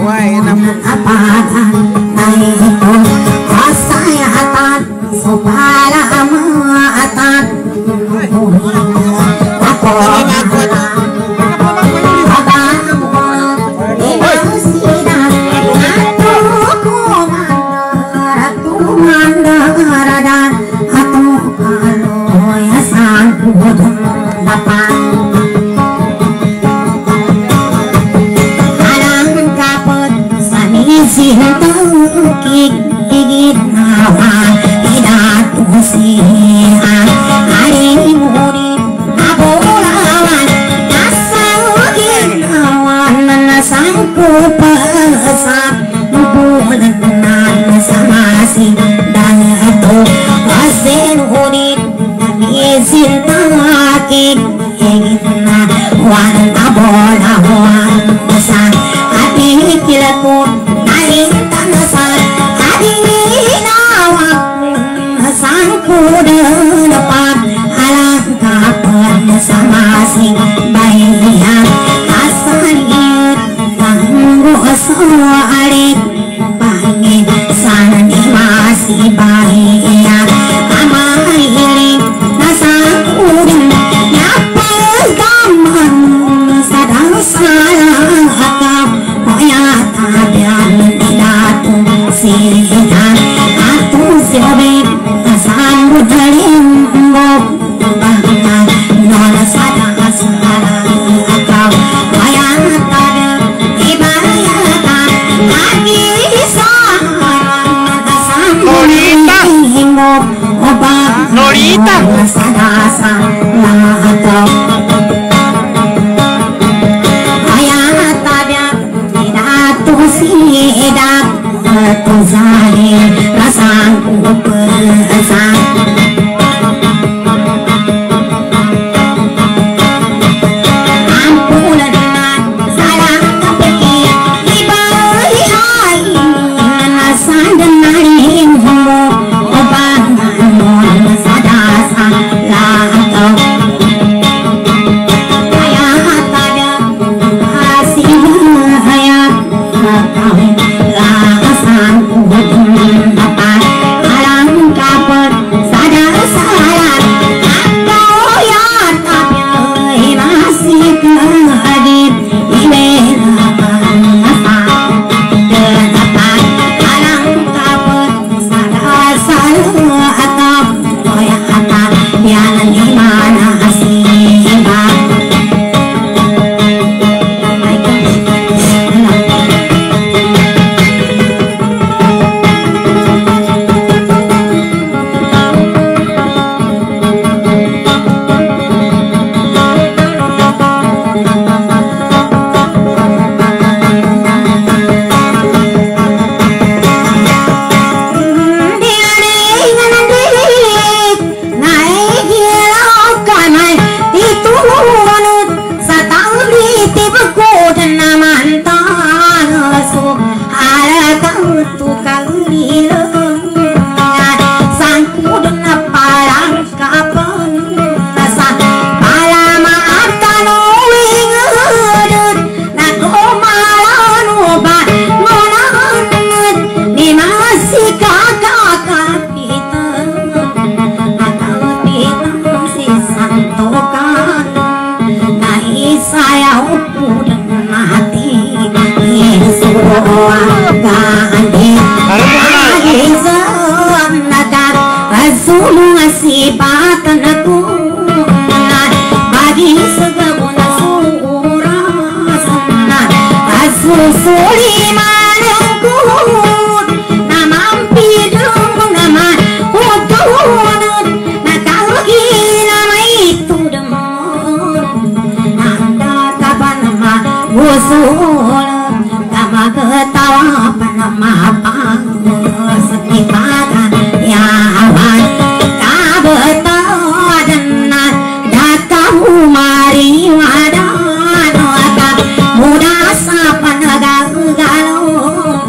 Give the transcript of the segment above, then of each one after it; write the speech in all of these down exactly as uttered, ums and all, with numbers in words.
Wah, enak. Apadan naito kasayatan supaya maatan ako gigit nawa idatu siha hari murid abulawan nasawagin awan nasangku pesat bulan sama si dan itu asin murid izin tawakik gigit na wan abulawan besar hati kilakut sangku depan alam kapan sama si bayian asaliat tangguh soalik bangin sana masih bayian amailing nasangku nyapas gaman sadang salah hakam hoya tabian didatu sihan atu siobek sambut limbok bahkan non sadang salah akau wayang tada ibaratkan lagi sarang sambut limbok obat Norita sadang salah akau wayang tada tidak tuh sidak tu zahir rasangku pesan ampun dengan salah kepikir ibari hai nasan dengan himbo obangan non sadasa latau ayah tada hasil hayat kau sangku dapat alam kapet sadar salah kau ya tapi masih kehadir ibela apa dapat alam kapet sadar salah atau kau ya apa yang di mana asibah ketawa panama panggul setipakan ya awan kabetawa dan datamu mari wadan wakab muda sapan galau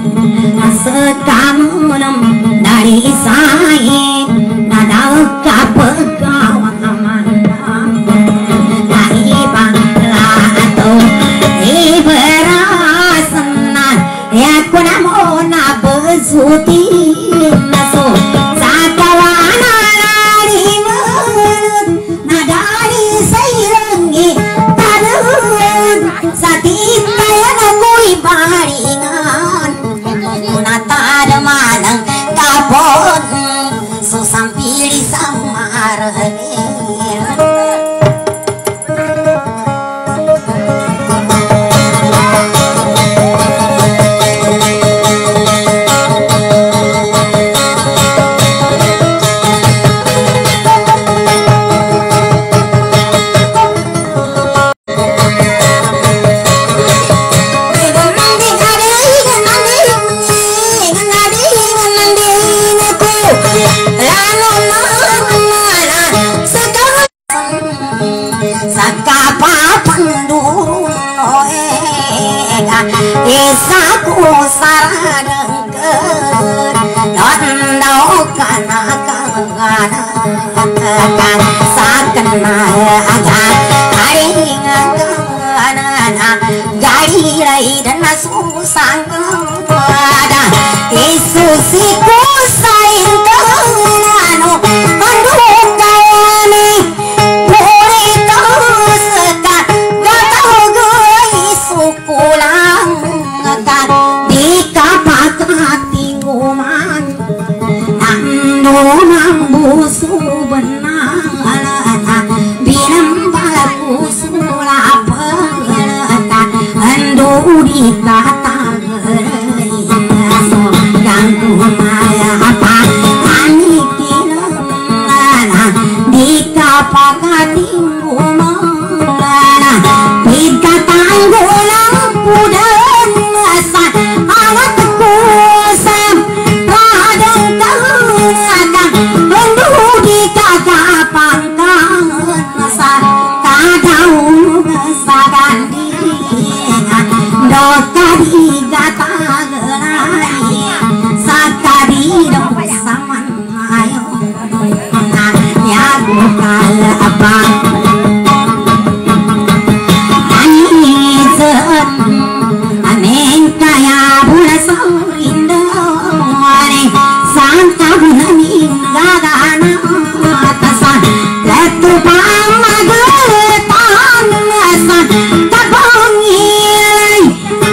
sekamu dari saya nada kapekawan amanda dari bangla atau iberasan isaku saradengkeun dondau kana kangana sakena agan aringanana jadi raidana susang ada isusiku saintanu andung kayani murito sekat gatau geus sukulang kan di kapak hati kuman anu mambusu benang binambaku sulapeun ando di kata so ganggu maya apa anikinana di kapak hati kuman di kata gulang pudan asa awat kusam radang kaudang ando di kata pangkang asa kadaung sagan dingan dokadi gata gelai sakadi dong saman ayo ya bukal apa anisen aneng kaya bula sorindo ane sangka bunani gagana atasan letu pamagetan asan kabangilai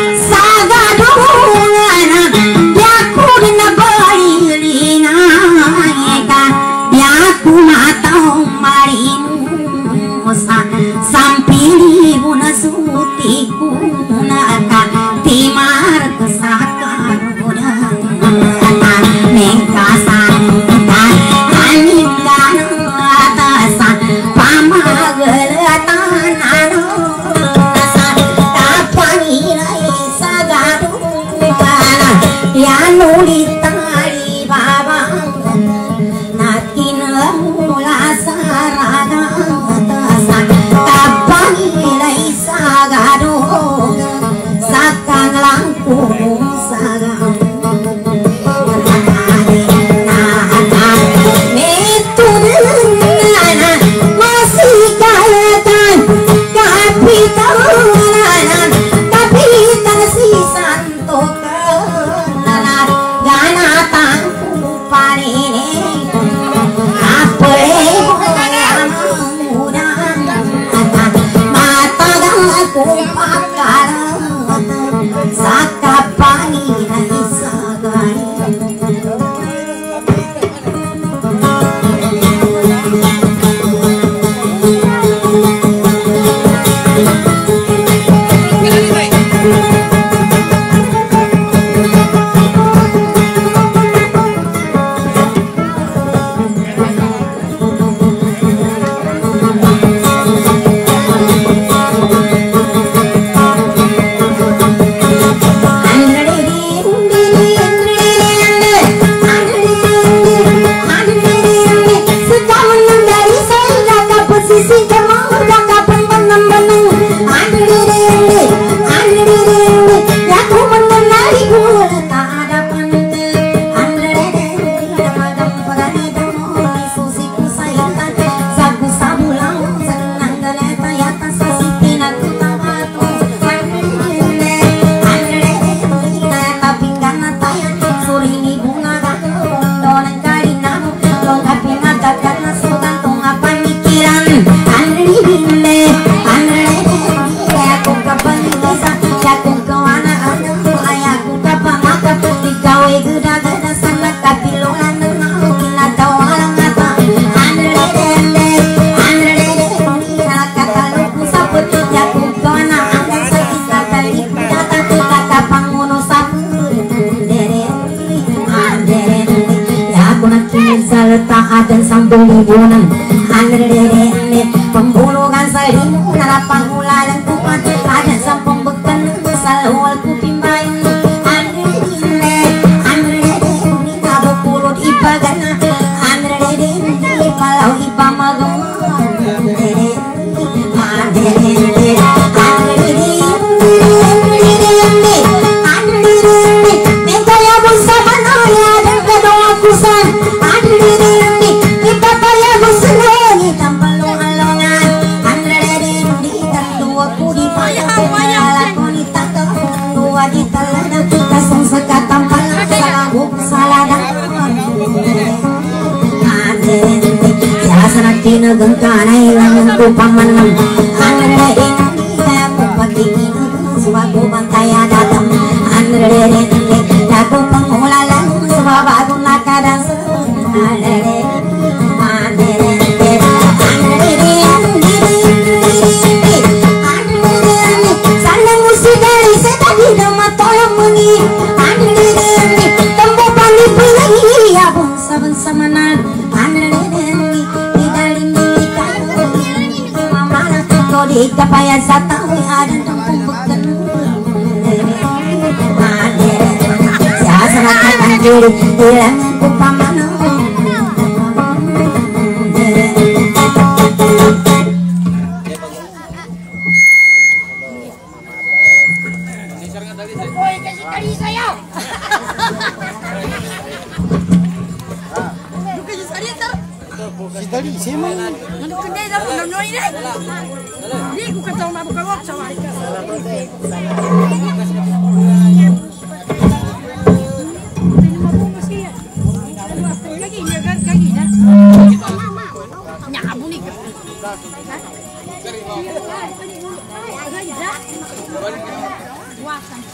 sagadungana biaku dina bailina eka biaku matau marinusa sampili buna sutiku naka timar kesakaruna mengkasan aningkan atasan pamagelatan anu atasan kapanilai sagadungana yanu ditari babang natina mula saraga atasan kapanilai sagadung sakang langkung sagang dan sambung libunan aneh pembuluh kan salimu narapang ulan kuat ada sampung beken salwal kupimbain aneh aneh ini kabuk pulut ibagana aneh kalau iba magam aneh aneh Tina gengkanai langan ku pamanam Andre ini aku pagi ini Suatu bantaya datang Andre ini aku pengulalan Sebab aku nak kadang Andre ini Andre ini Andre ini Andre ini Sana musik dari sedang nama tolong mengi Andre ini Tempo pagi pilih Ya pun saben samanan Andre ini di kapaya satawi ada tempat bukan ya serahkan diri hilang ku pamana Dali, siapa? Ano kende na po noy ni? Di ko ka taw na ko kawak sa wali ka. Kagi ni kan kagi na. Nya abuni ka. Wasan.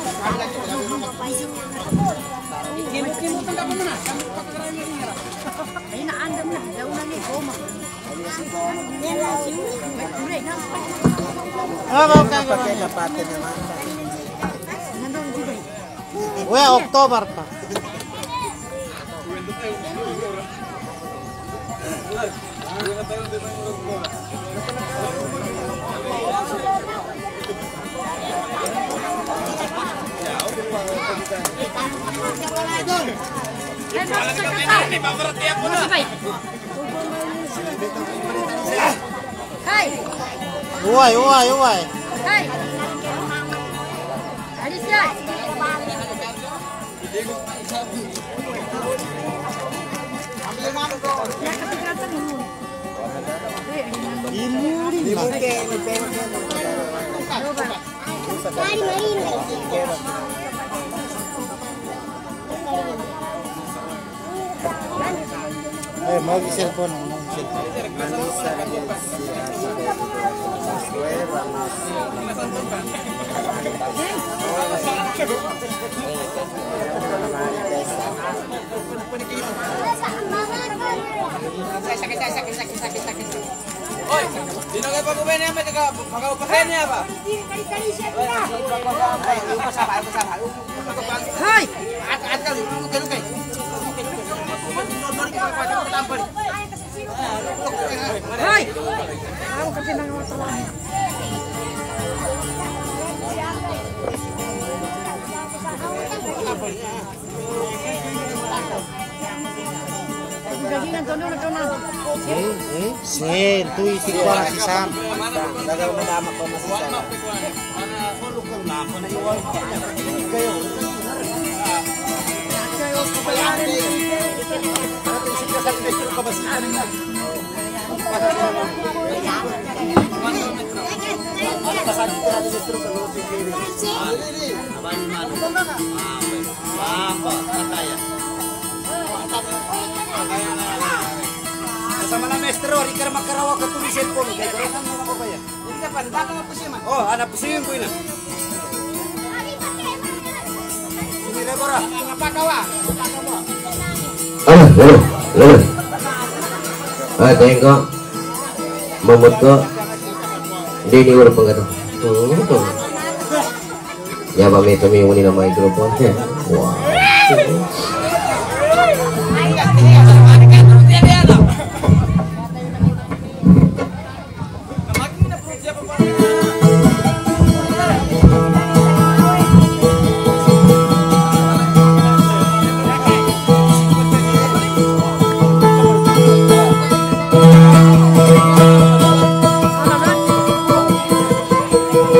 Ay naandam na daw na ni Goma. Ah, okay, pakai dapatin naman. Weh, Oktober pa. Hai. Uai, uai, uai. Hai. Alis ya. Imuri. Imuri ke ni pente. Mari mari. Eh, mau di cellphone, mau di cellphone. Sakit, sakit, sakit, sakit, sakit. Oi, dino kay pag-uwi niya, may taga-pag-upahin niya ba? Hai. At-at ka, ganun kay. Hai. Ako kasi nang matawan. Galingan to no to na. Eh, eh, sen, tu isi ko na si Sam. Dagal mo naman ko na si Sam. Kayo. Sama na maestro, di ka makarawa ka tuloy cellphone. Kaya gawin mo ako kaya. Hindi ka pa, dito mo pusin man. Oh, anak pusin ko ina. Sige, Rebora, napakawa. Ah, lalu, lalu. Ah, tengok. Mamut ko. Hindi ni urang panggato. Oh. Ya ba may tumiwani na microphone. Wow.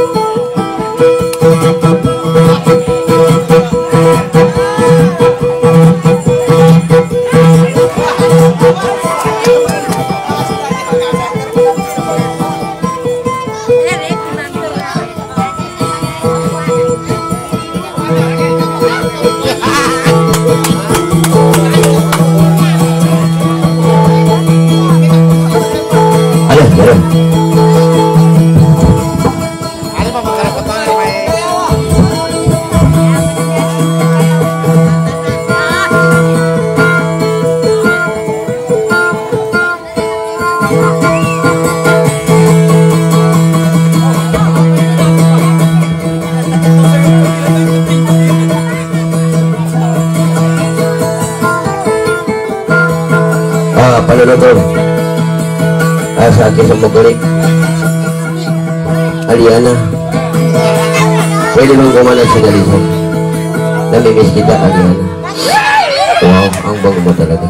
Hai. Ah, panunutul asa kisah mokolik Aliana pwede bang kumana sa galisan namimiss kita Aliana. Wow, ang bango mo talaga.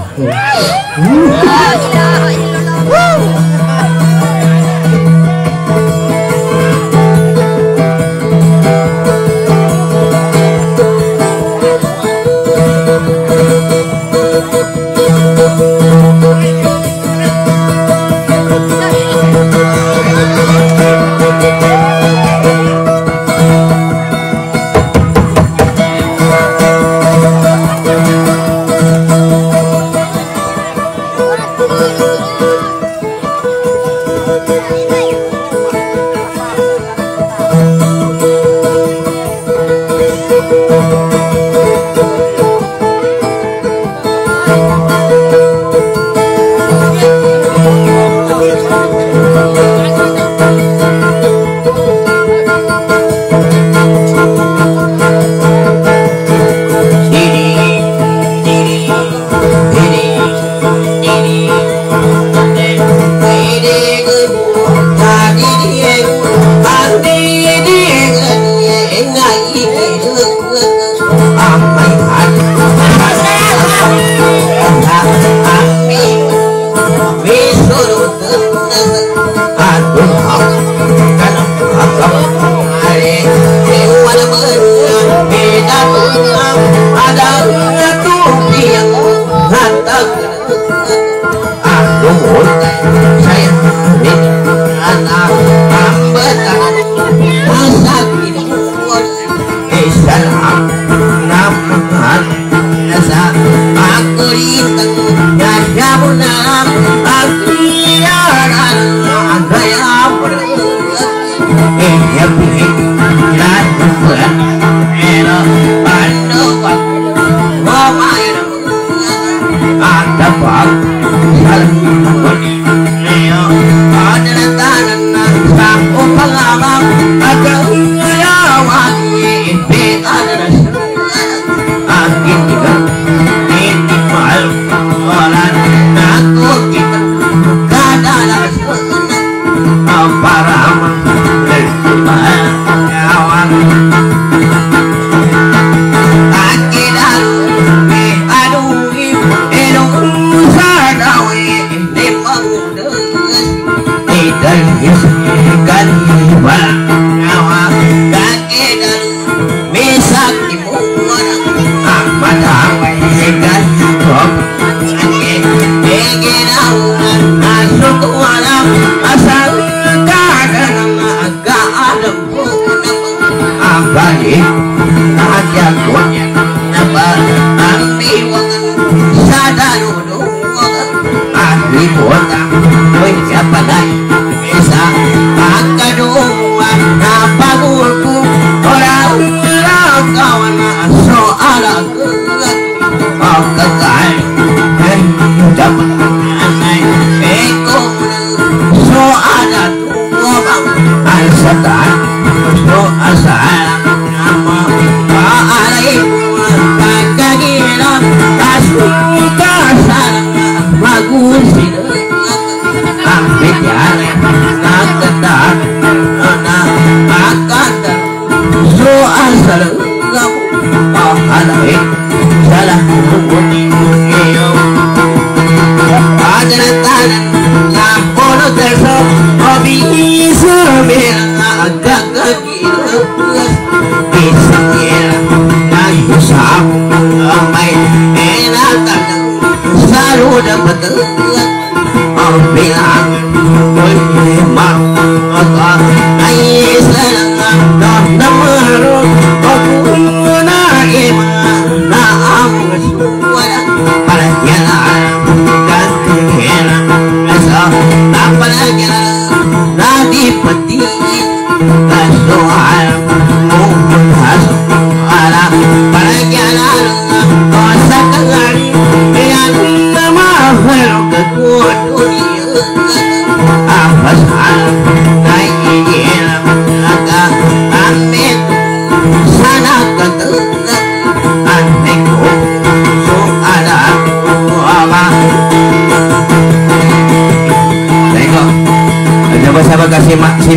Para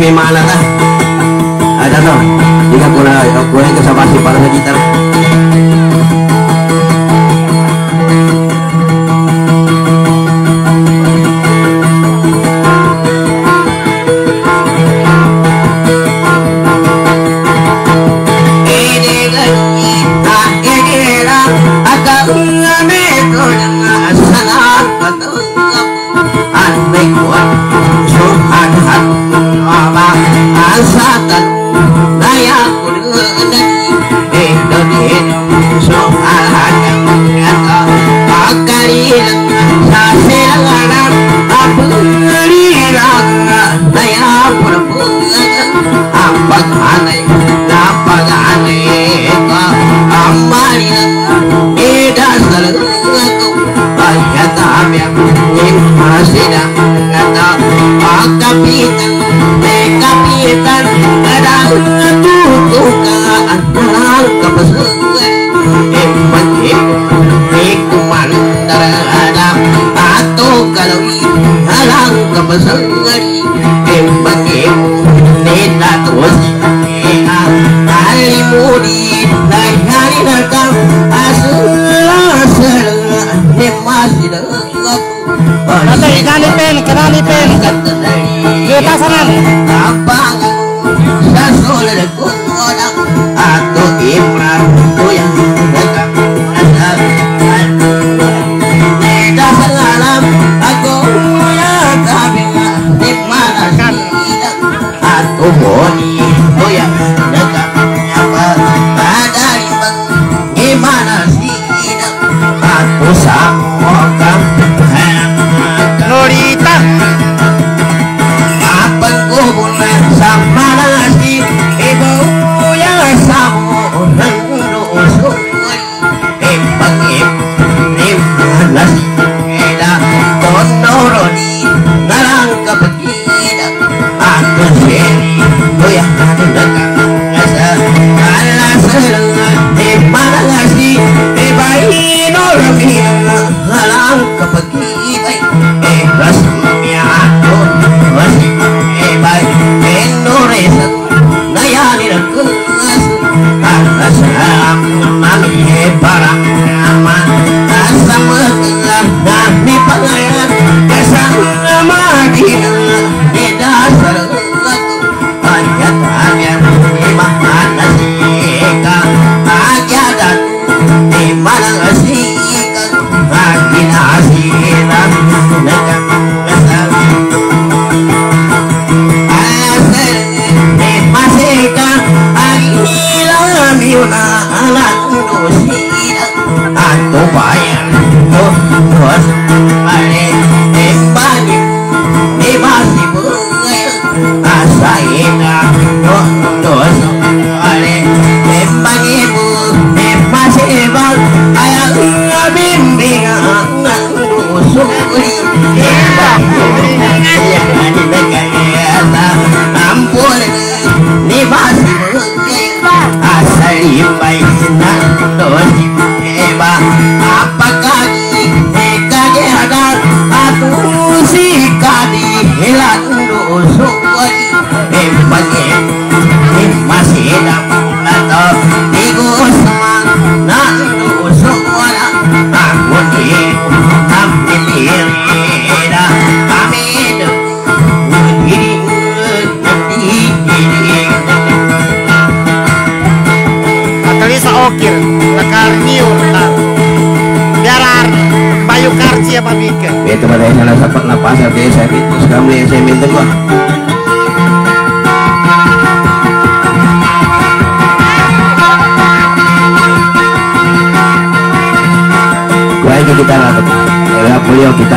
may mana na. Ada no, jika kuna kuna kesabasi para sa gitar. Itu pada salah satu napas hati saya itu kamu yang saya minta gua. Gua aja kita lah, ya beliau kita.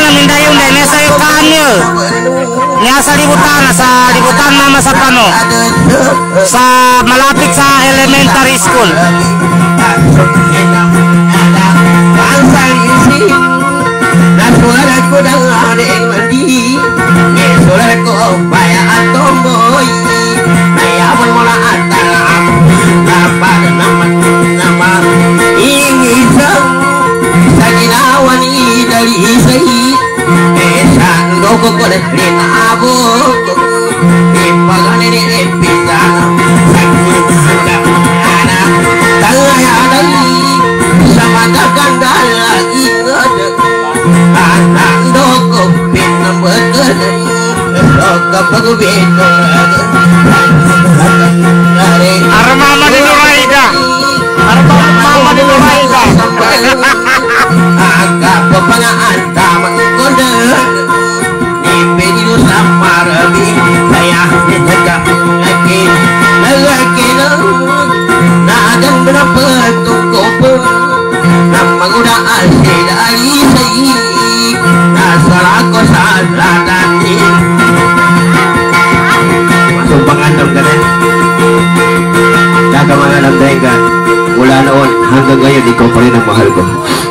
na mindayong dahil nasa yung kanyo. Nga sa libutan, sa libutan mama sa pano. Sa malapit sa elementary school. Nasulat ko ng aring mandi, nisulat ko upaya at tomboy. Nayabon mo na at alam, dapat naman naman ingisang sa ginawa ni Dalisay. Esang loko ko na linabok, ipaganin ni Episana sa ginagang anak. Tangayanan sa matagandal ingat. Anak doko pinambetan doko pagubito Armama di Nuraida. Armama di Nuraida. Agak pepangaan tamang kondan Nipedilu sama rabi Saya ditegak lagi Lagi nadang berapa tungkope Nama udah asli dari saya Dasar aku salah tadi Masuk pangandam ka na Daga mga nagdahigan Mula noon hanggang ngayon ikaw pa rin ang mahal ko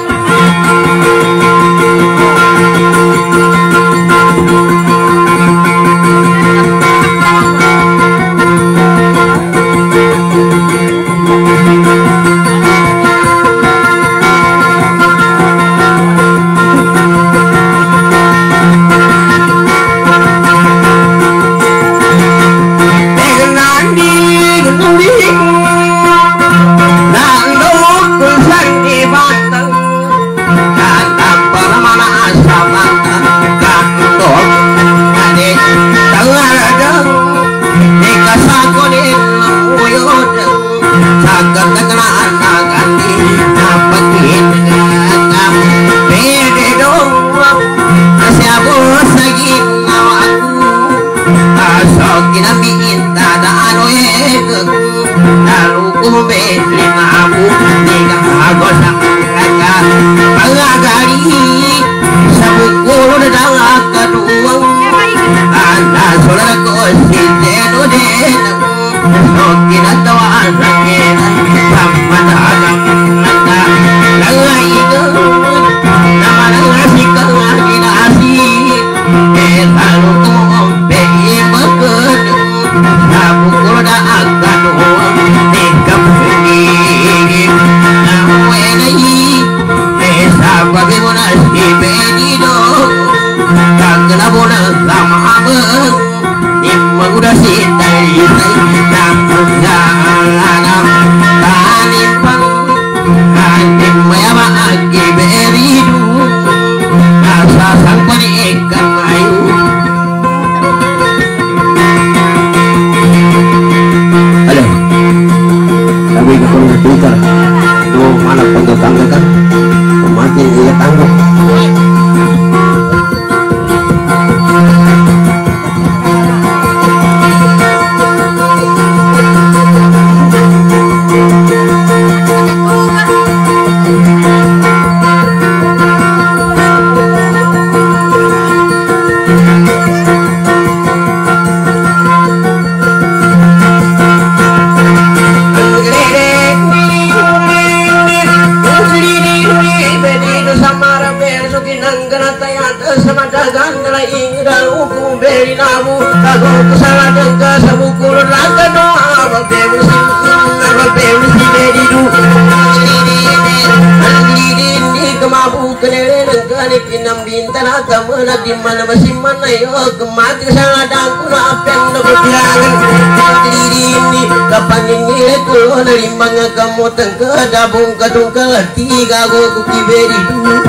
di mana masih mana yo kemati sangadang kuna apian na berbilangan diri ini kapan ini kulo dari manga kamu tengke dabung kadung ke tiga go kuki beri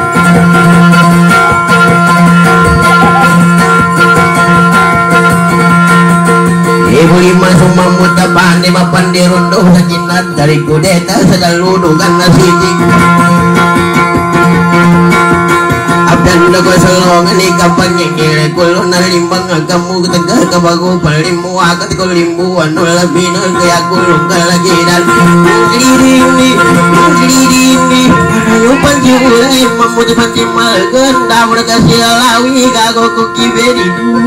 ibu lima semua muta pande mapan di rondo sakinat dari kudeta sedang ludukan nasi Ganda ko sa longan ni kapag ngingire kulo na limbang kamu ketengah kabago palimu akat ko limbuan no labinan kaya kulong kalaginan lirini lirini ayo panji ulai mamuti panji malgan dapat kasih lawi kago kuki beri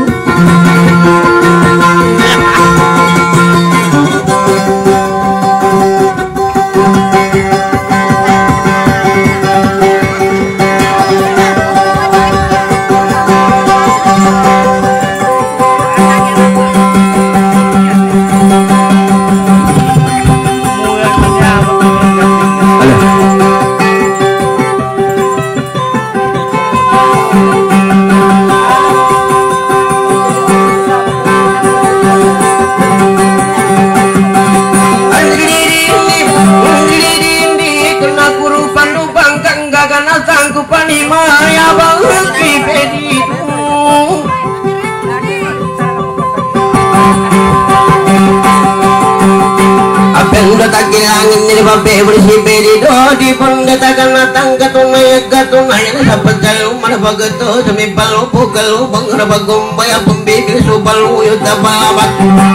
bersih beri di pun katakan natang katunay katunay na sa pagkalo manapagato sa may palo pukalo bang nabagumbay ang pambigil supalo yung tababat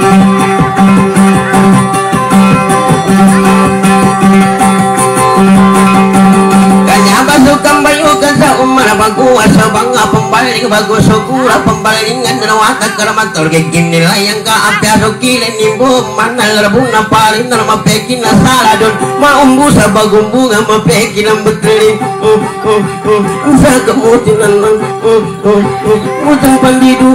kanya basukan bayukan sa umanabaguwa sa banga pambaling bago sukura pambalingan na nawatag karamator kaging nila yung kaapyasok kilin nimbo manal rabong na palin na mapekin na saladon maumbu sa bagong bunga mapekin ang betulin sa kamutin naman mutang pandido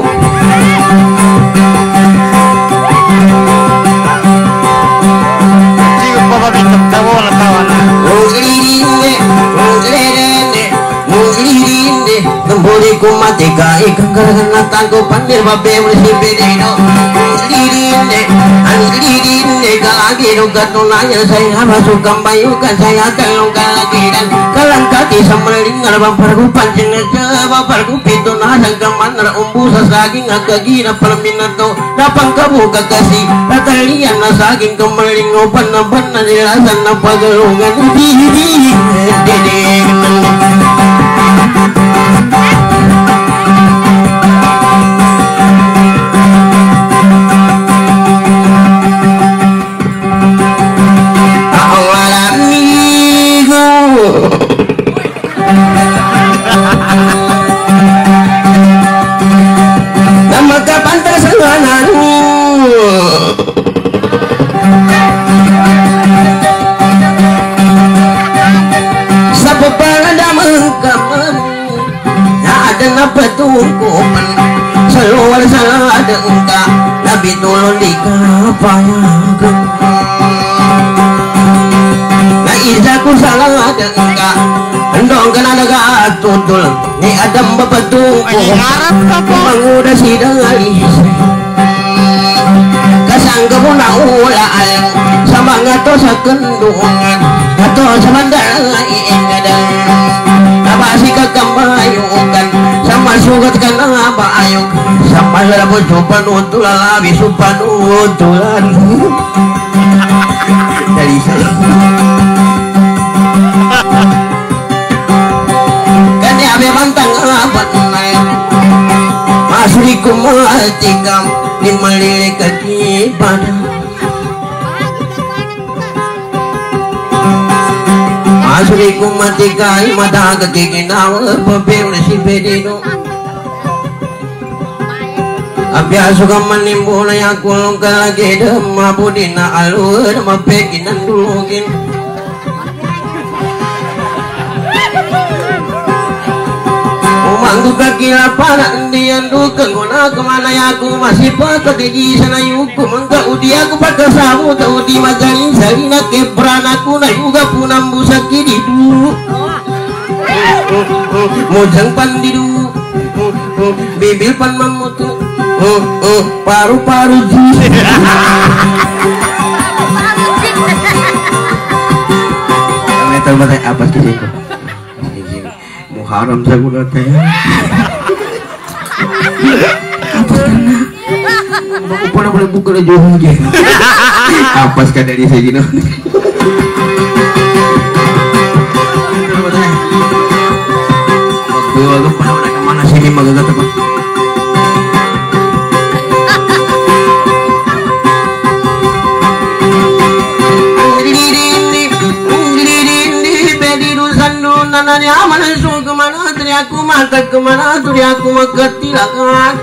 Sigo pa ba bitog daw na tawa na? Muglirinde, muglirinde, muglirinde Namburi kumatika ikang karagan natang ko pandir babe bersih-bersih Muglirinde, muglirinde kalagiro katunanya saya masuk kambayukan saya kalong kalagiran kalang kaki samalingar baparku pancing aja baparku pintu nasang kamanar umbu sa saging agagina palaminato napang kabuka kasih tatalian na saging kamalingo panaban na nilasan na pagalungan diri diri nama kapantas sangananmu sapu pangadamang kaman ada napa tungkuman seluar salah dengka nabi tulun di kapayagan na isaku salah dengka endong kena naga tutul ni adam bapatungku manguda sidang alis kasangga mo na ulaan sama ngato sa kendungan ngato sa mandala iingadang nabasi ka kamayukan sama sugat ka na baayok sama larabot supanutulan labi supanutulan dari saya mantang apat naik masri kumatikam di melirik di badan masri kumatikai mata kekinawa babel si bedino abya suka menimbu na yakulong kalagi demabudina alur mapekinan dulugin manggu kakila para ndian dukan guna kemana ya aku masih pakai gigi sana yuku mangga udi aku pakai samu tau di magalin salina kebran aku na juga punambu sakidi du mojang pandidu bibir pan mamutu paru-paru ji tahu apa sih itu Muharram sagulat teh apa karena aku pernah boleh buka jauh aja apa sekali dari saya gini waktu aku pernah kemana tadi aku mata kemana tadi aku maketilakan.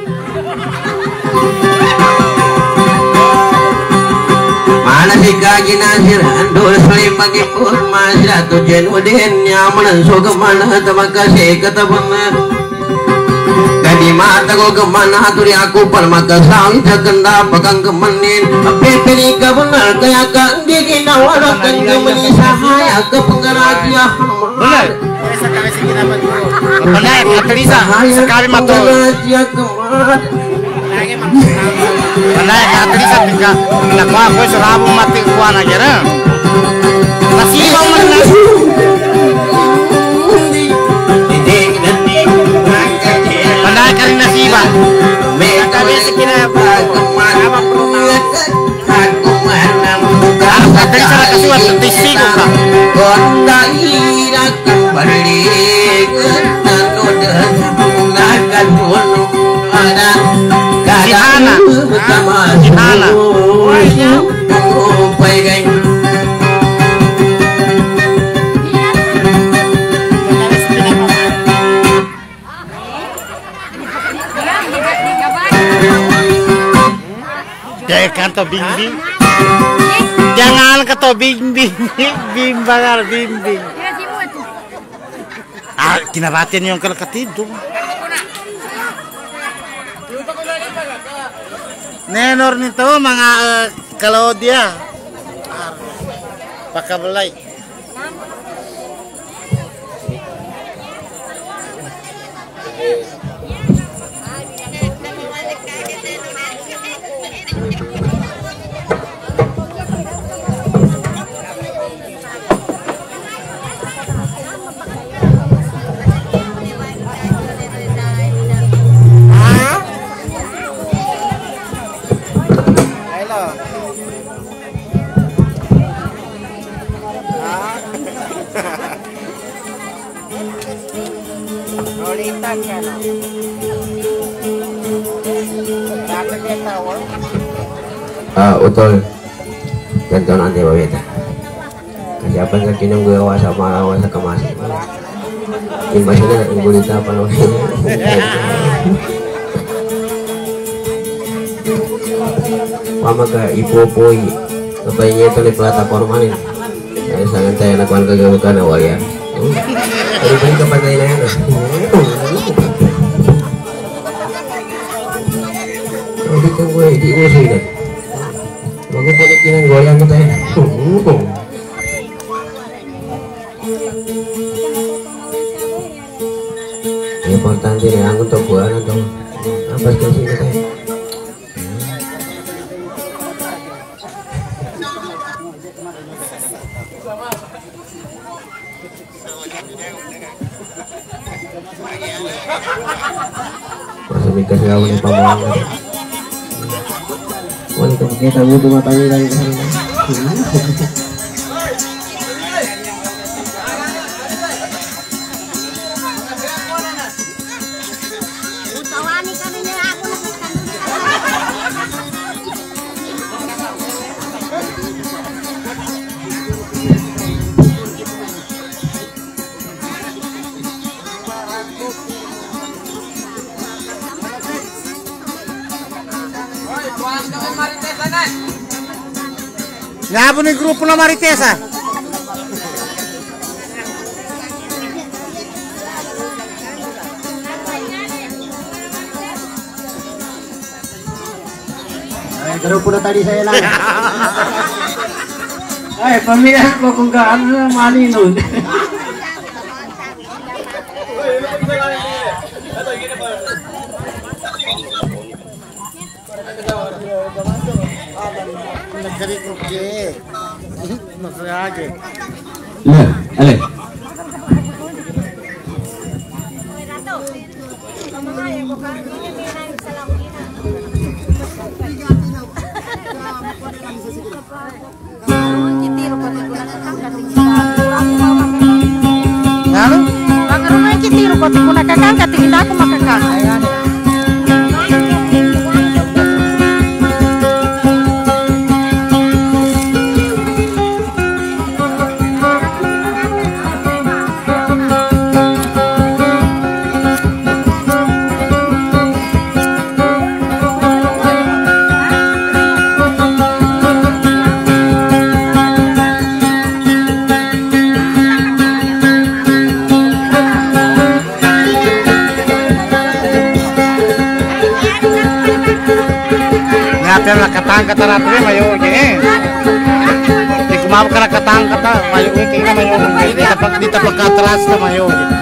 Mana si kaki nasir andul selim bagi pun masih atau jenudin nyaman so kemana terima kasih kata benar. Kadi mata ko kemana turi aku par maka sawi terkenda pegang kemenin api pilih benar kaya kan dikina walakan kemeni sahaya ke penggerak dia Benar. Benar, Katrisa sekali mato. Benar, Katrisa tiga. Nak aku serabu mati kuan aja na. Masih mau mana? Benar kali nasiba. Mereka biasa kira apa? Apa perlu? Aku mana? Katrisa kasih waktu tisi kok. Kota ira kembali ke tanah nakan dulu ada Sihana Sihana Jangan kanto bing-bing Jangan kanto bing-bing Bimbangar bing-bing Ah, kinabatin yung kalakatido Nenor nito mga uh, kalodya pakabelay Ah, utol ganto nanti baweta kasi apa nga kinunggawa sa marawa sa kamasi imbas na ang gulita pa no mama ka ipopoy kapay niya ito ni plataforma rin ay sangan tayo nakuhan kagawa na waya pero ba yung kapatay na yan hindi ka gue di uso yun bago po ulit yun ang goyang ko tayo importante na ang ito buwan na ito apa kasi ko tayo masih kasi ako ng pamawang wala ka makita mo tumatangin lang yung Ngabo ni grupo na Maritesa. Ay, grupo na tadi saya lang. Ay, pamilya ko kung gaano mali nun. Lah, ale. Ngano? Ang rumah kitiro ko kung nakakangkat hindi ako makakangkat. kata ratu mayo ke. Di kumau kana katang kata mayo ke kina mayo di tapak di tapak atas na mayo.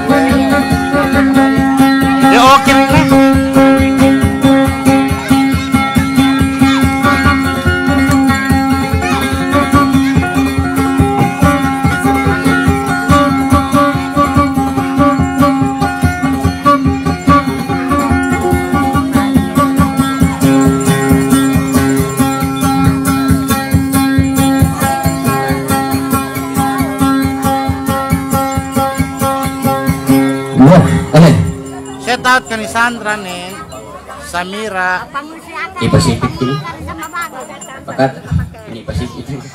Ya oke lah. Tahu kan Sandra nih, Samira. Ini Pasifik ini. Pakat ini Pasifik ini.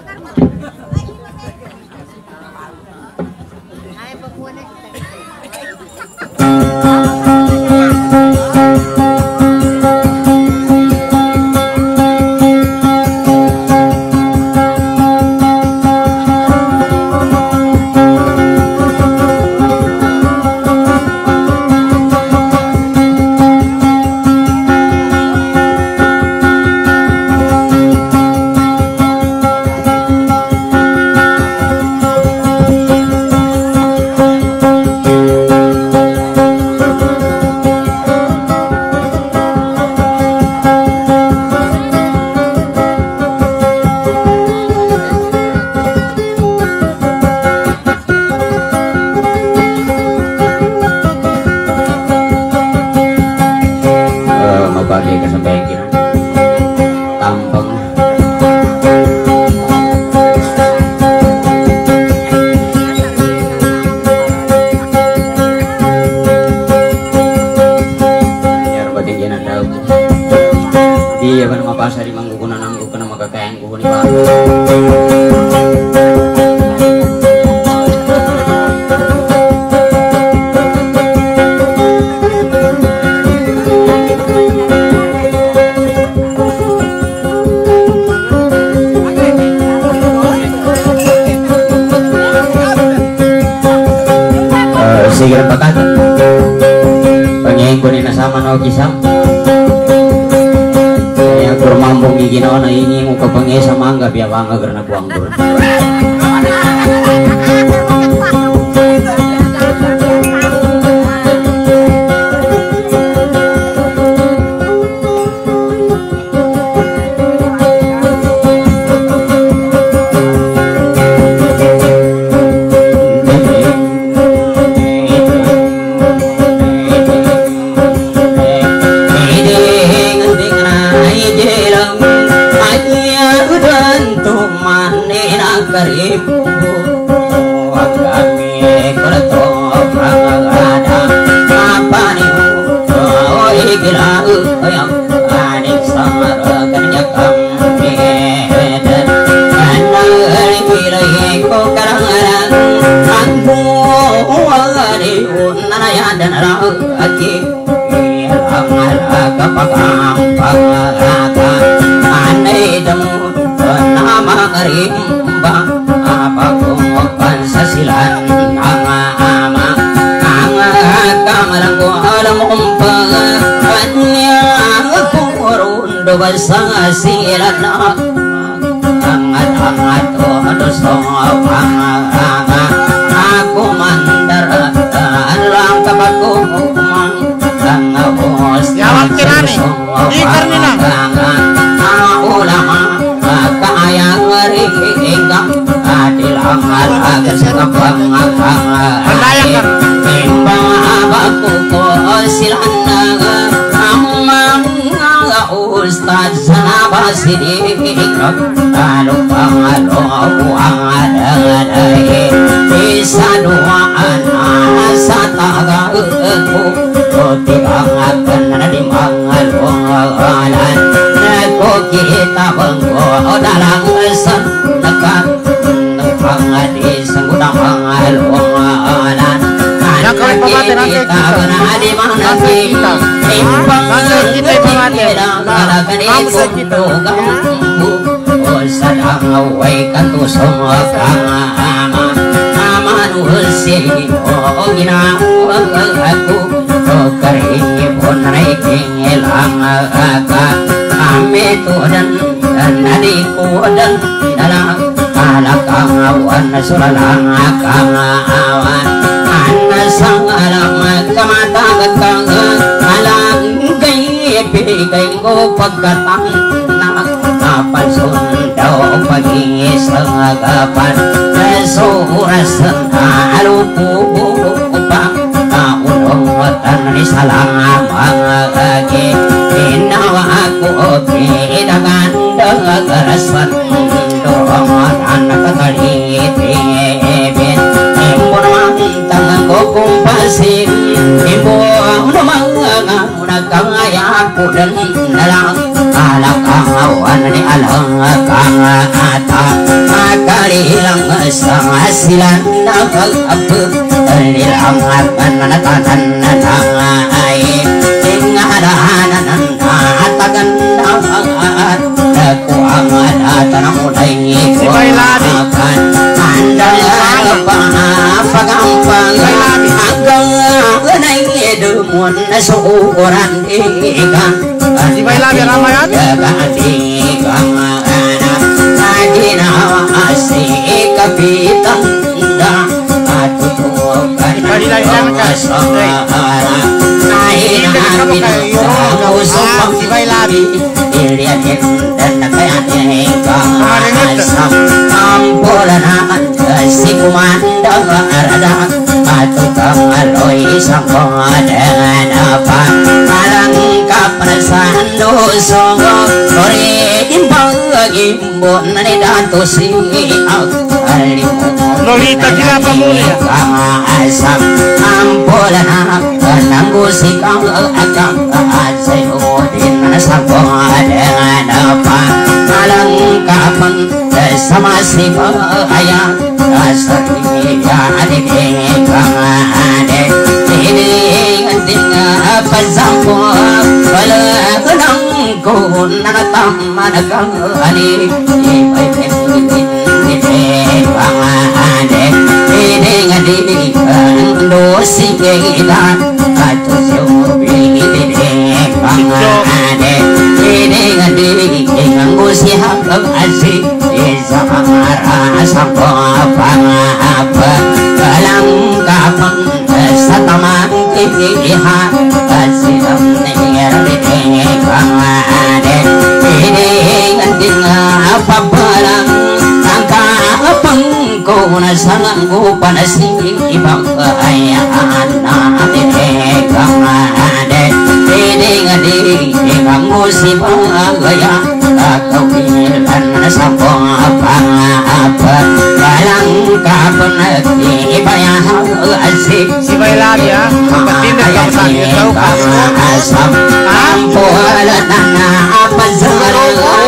Sige pakat. Pangyayin ko ni nasama na o kisam. Kaya kung mamong giginawa na ini mo kapangya sa mangga biya bangga karena buang ko. Sasiran angat-angat oh sopa aku mandar lang kapaku mang kangabos Jawab kirani ikar nila ulama kaya ngeri ingkang adil amal agar sekapang Pandayan timbang abaku ko silan amang Ustaz sana basidik lalu pangalo ada bisa doaan asataga aku tiga akan di mangalolan aku kita bengko dalam senekan pangadi sengudang mangalolan yang kami pematen nanti kita di mana kita nanti kita pematen Kamsa kita sadang awaikan tu semua kama manusia oh ginawa aku oh kering pun naiking ilang agak itu dan dan adikku dan dalam kalakawan suralang kawan anak sangalam kamata ketang alang gay pigai go pagkatang na kapan sundau pagi sagapan surasan alupu upang kaunongotan ni salang mangage inawa aku kidangan dengan kerasan dorongan anak kaliti ben imbun mantang ko kumpasin ibu namang unakang ayaku dan dalang alakawan ni alang kang ata akalilang sangasilan nagagapag nilang akan natatan nanay ingadahanan atagan aku amat tanah mulai akan andal apa gampang agang naik demun seorang ikan Si Baila biar ramai ya. ganti anak ajina asik kapitan dah atutukan Si Baila dan kayaknya asam ampunan si kumandang ada atau kamaloi sama dengan apa malang kaprasan dosa ore imbang imbon ni datu si Lolita kenapa muli ya? Asam ampunan nanggu si kang agak asayudin sabon dengan apa malang kapan sama si ayah asari ya adik kang ade ini dengan apa zampo bala kenang ko nanatam manakang ani ibai ini kang ade ini ngadi dosi kita atu sobi ini kang ade ini ngadi nganggo si hakang asik Samara sampo apa apa kalang kapang sataman kilihan kasiram ner dene kamade ini nganding apa barang angka pangko na sanggo panasi ibang ayaan na dene kamade ini nganding nganggo si bagaya kau bilan sampo apa apa kalang kapon ibayah asik Si Baila ya. Ketindak kau sakit tahu asam ampunan apa zero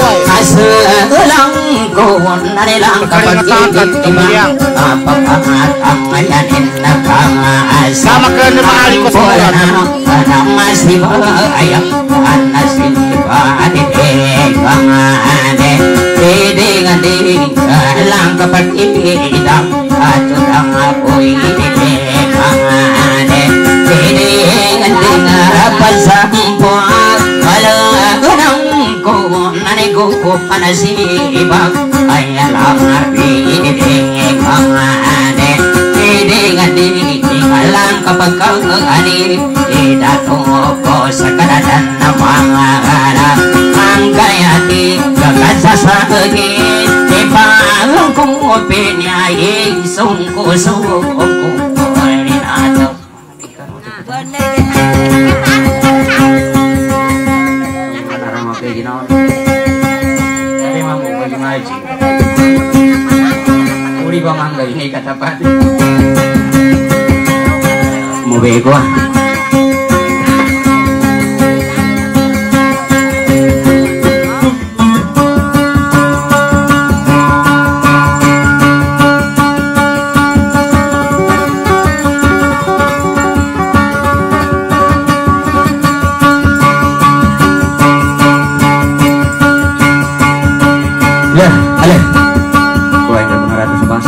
aselang kon narelang kapagigit ibang apa pangat amayanin nakang asam Sama ke lima hari ko sa nama si ayam anasib adit ade ede ngade lang kapagigit atu dang apoy ede ade ede ngade apa sampo ala gunang ko nane ko panasibak ayalang arbi ede ade ede ngade lang kapag ani idato ko sa kadadan na mga ang kayati kakasasagi ipang kong pinyay sungko sungko rinado Karang oke ginaon tapi mampu bagi maji uli ba mangga ini kata pati mau bego ya, ale. Gua yang benar ratus sebas.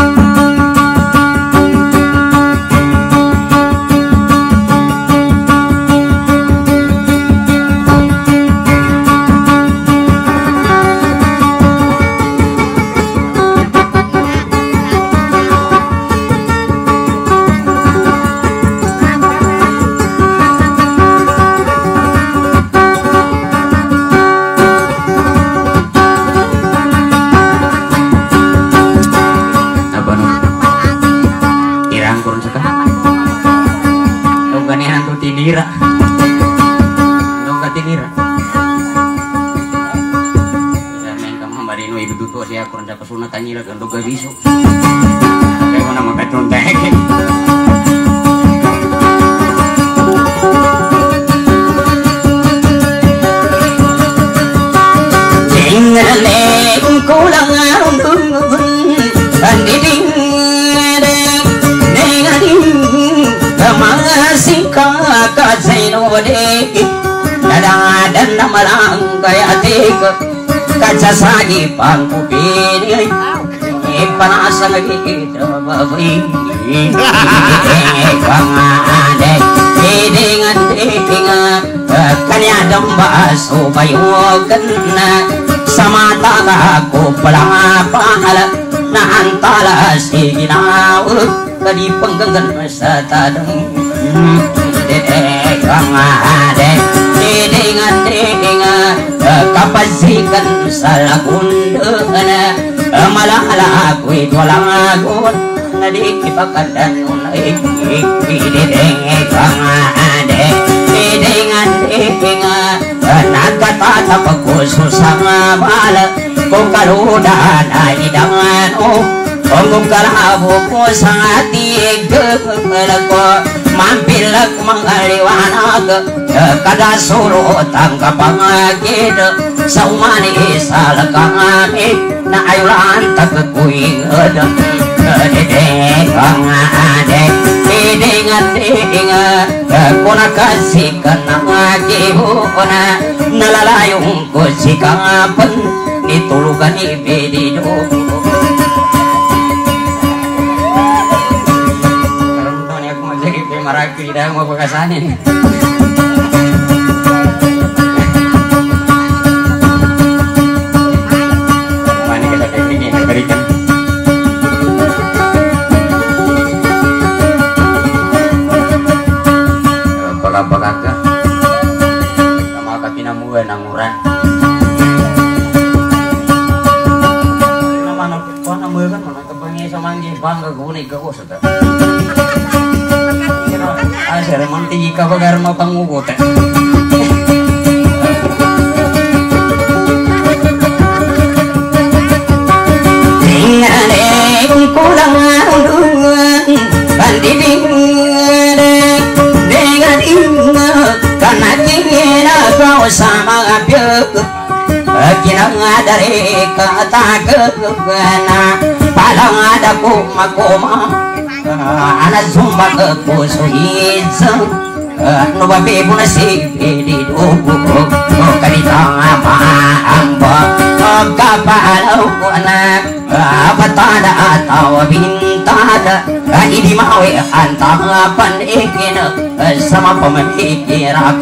tinira. Dong katinira. Main kamu marino ibu tutu siya kurang dapat sunat tanyira gandog gabiso. Kaya mo na magkatuntek. Jingaleng kulang undung andiding nengading masih kakak senode dada dan namalang kaya tik kaca sagi pangku pilih panas lagi kita babi kangade dengan dengan kanya domba subayo kena sama aku pelang pahala na antala siginaw kadi penggenggan satadeng kangade dengan dengan kapasikan salakundana malala aku itu langagun nadi kipakan unai kideng kangade dengan dengan naga tata pagkuso sama bala kung kaludan ay dangan o kung kalabo ko sa ating ko mampilag mga liwanag kada surot ang kapangagid sa umani sa lakangamit na ayulan tagakuingad dedeng ang adek dedeng dedeng kuna kasikan ang agihuna nalalayong ko si kangapan nitulugan ibedido karang toni ako magsagip maragi dahil mapakasanin mani ka sa kaibigan nagarikan baka-baka sama kapinamuan ang uran naman ang kuha na mga kan kapangin sa manggi bangga gunay ka ko sa ta ay sir manti ka bagar mapangugot tingale kung kulang ulungan bandibing karena ingin kau sama biak kinang dari kata kegana palang ada koma koma anak zumba ke puso hijau no babi pun si di dubu kalita apa amba kapal anak apa tada atau bintada ini mau antapan ingin sama pemikiran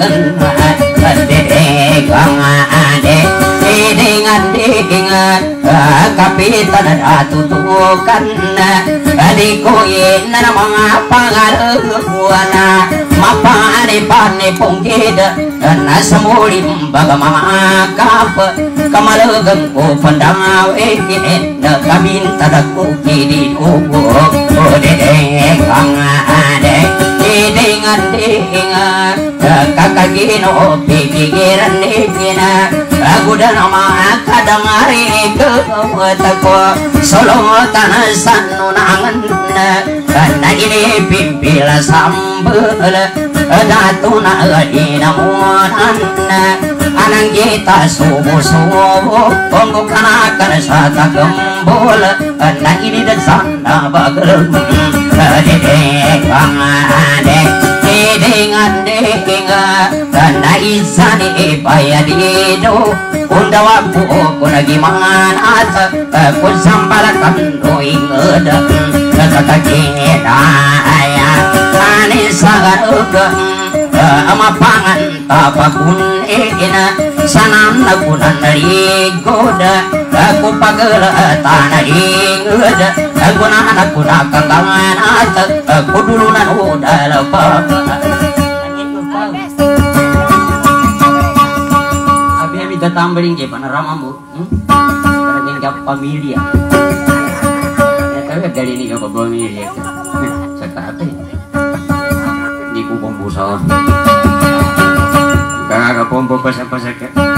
dedeng ade dengan dengan kapitan ratu tukan adikoin nama pangaruana mapa ade pane pongged na samulim bagamama kap kamalagam ko pandaw ekin na kabin tadaku kidi ubo dedeng ade dengan dengan kakagino pikiran nikina aku dan nama kadang hari ke ko solo tanasan nunangan karena ini pimpila sambel datuna inamunan anang kita subuh-subuh ponggo kanakan sata gembol karena ini dan sana bagel dedeng adek dengan dengan karena isani paya dido undawa po ko na gimana at ko sampalakan doing ada kakakita aya anis sagarugang amapangan tapakun ina sanam nagunan narigoda aku pagala tanah ingud aku nanak kuda kangangan at aku dulunan udah lepas abi abi datang bering ke panorama bu karena yang pamilia ya tapi dari ini ke pamilia sekali di pompo sawah. Kagak pompo pasak-pasak.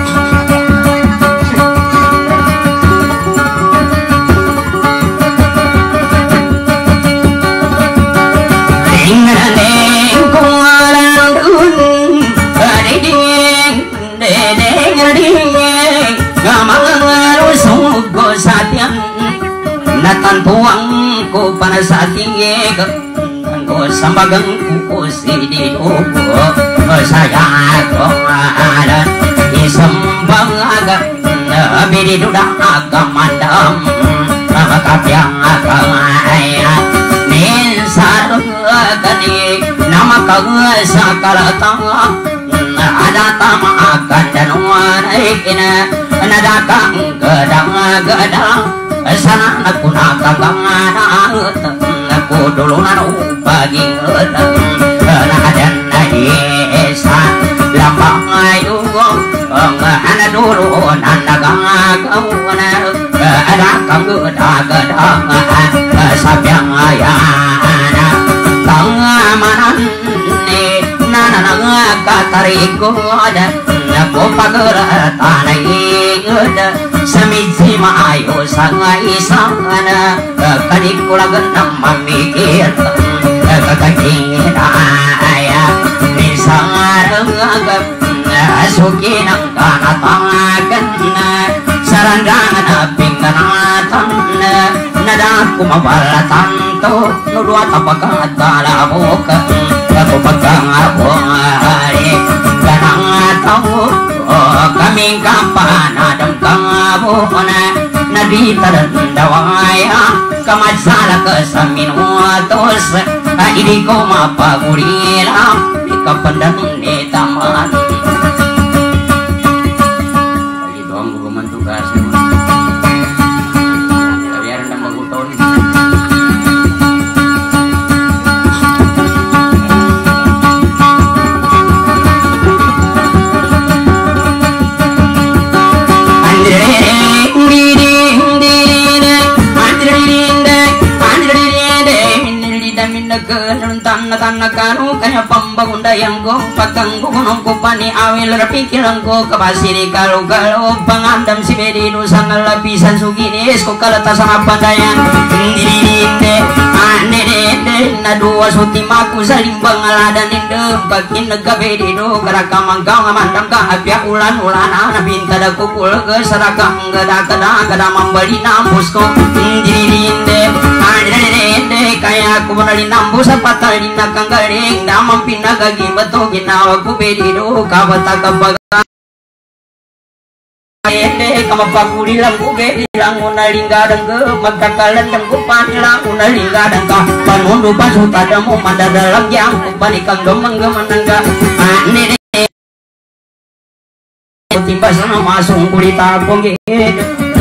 Natan tuang ko panasati ko sambagang ko sidi ko saya ko ada isambang aga bidi duda aga mandam kapyang aga aya nin saru gani nama ka sakala tang ada tama akan danuan ikina nadaka gedang gedang sana aku nak kagangana aku dulu nanu bagi ngeteng nadan naisa lambang ayu ana dulu nanda kagangana ada kamu dagadang sabyang ayana kangamanan ni nana nanga katariko ada aku pagar tanai ngeda samiji maayo sangai sangana kadikula genam mamikir kakakina aya nisangareng agam sukinang kana tangakanna sarandangan pingganatan nadaku mabalatan to nudua tapaka talabuka aku pegang aku hari ganang tahu kami kapan adam kamu na nadi terdawaya kamasala kesamin watos ini kau mapa gurila kapandang di taman lagi doang gua mantu kasih biar ndang bagus tahun tanah kanu kaya pambagunda yang go patang gunung kupani awil rapikilang ko kapasiri kalau kalau pangandam si bedi nusang lapisan suginis ko kalata sama pandayan dirinde ane de na dua suti maku saling bangaladan inde bakin negabe di do karaka mangkau ngamandam ka apya ulan ulana na binta da kukul ke saraka ngada kada kada mambali nampus ko dirinde ane de kaya aku menali nampus apa dina kanggaring damang pinagagi bato ginawa ko bedido kabata kabaga ende kamapaguli lang ko bedilang unalinggadang ke magkakalan ng kupanilang unalinggadang ka panundo pasutada mo madadalang yang kupanikang gamang-gaman ka anene timbas na masong kulita kong gede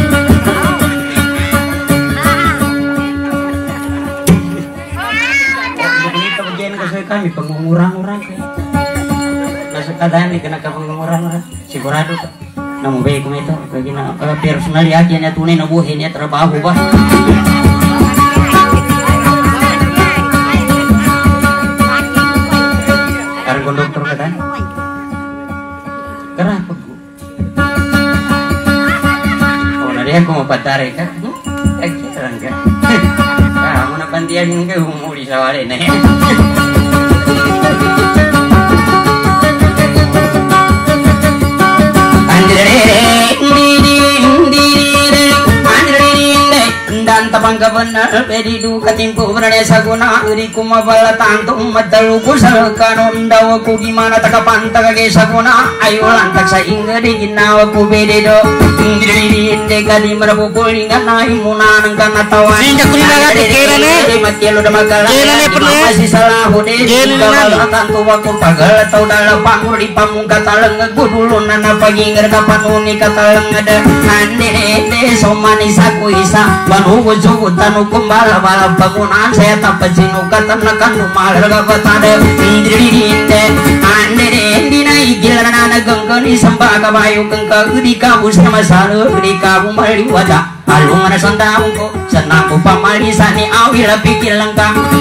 kami pengurang-urang nasa kadang di kena pengurang-urang sigurado namun baik kami itu kagina personal aja nya tunai nabuhin ya trabaho ba karena konduktor kan kenapa bu oh nari aku mau patare kan ekran kan kamu nak bantian ke umur di sawale nih dan tabang benar bedidu katimpu berada saguna iri kumabala tantum matalu kusal kanon dawa ku gimana takapan takage saguna ayo lantak sa inga di ginawa ku bedido indri inde kali merabu kulingan nahi munan kana tawa sinja kulingan ate kerane mati lu damakala masih salah hode kalau tantu waku pagal tau dalam pangur di pamungka taleng gudulu nana pagi ngerkapan uni kataleng ada ande de somani saku isa banu Ujuh tanu kumbala bala bangunan saya tak pecinu kata nakan rumah lega batade indri inde ande dina igilan anak gengkeni sembah kabayu gengke di kamu sama salu di kamu mali wajah alung ana sondangku senangku pamali sani awil pikir lengkap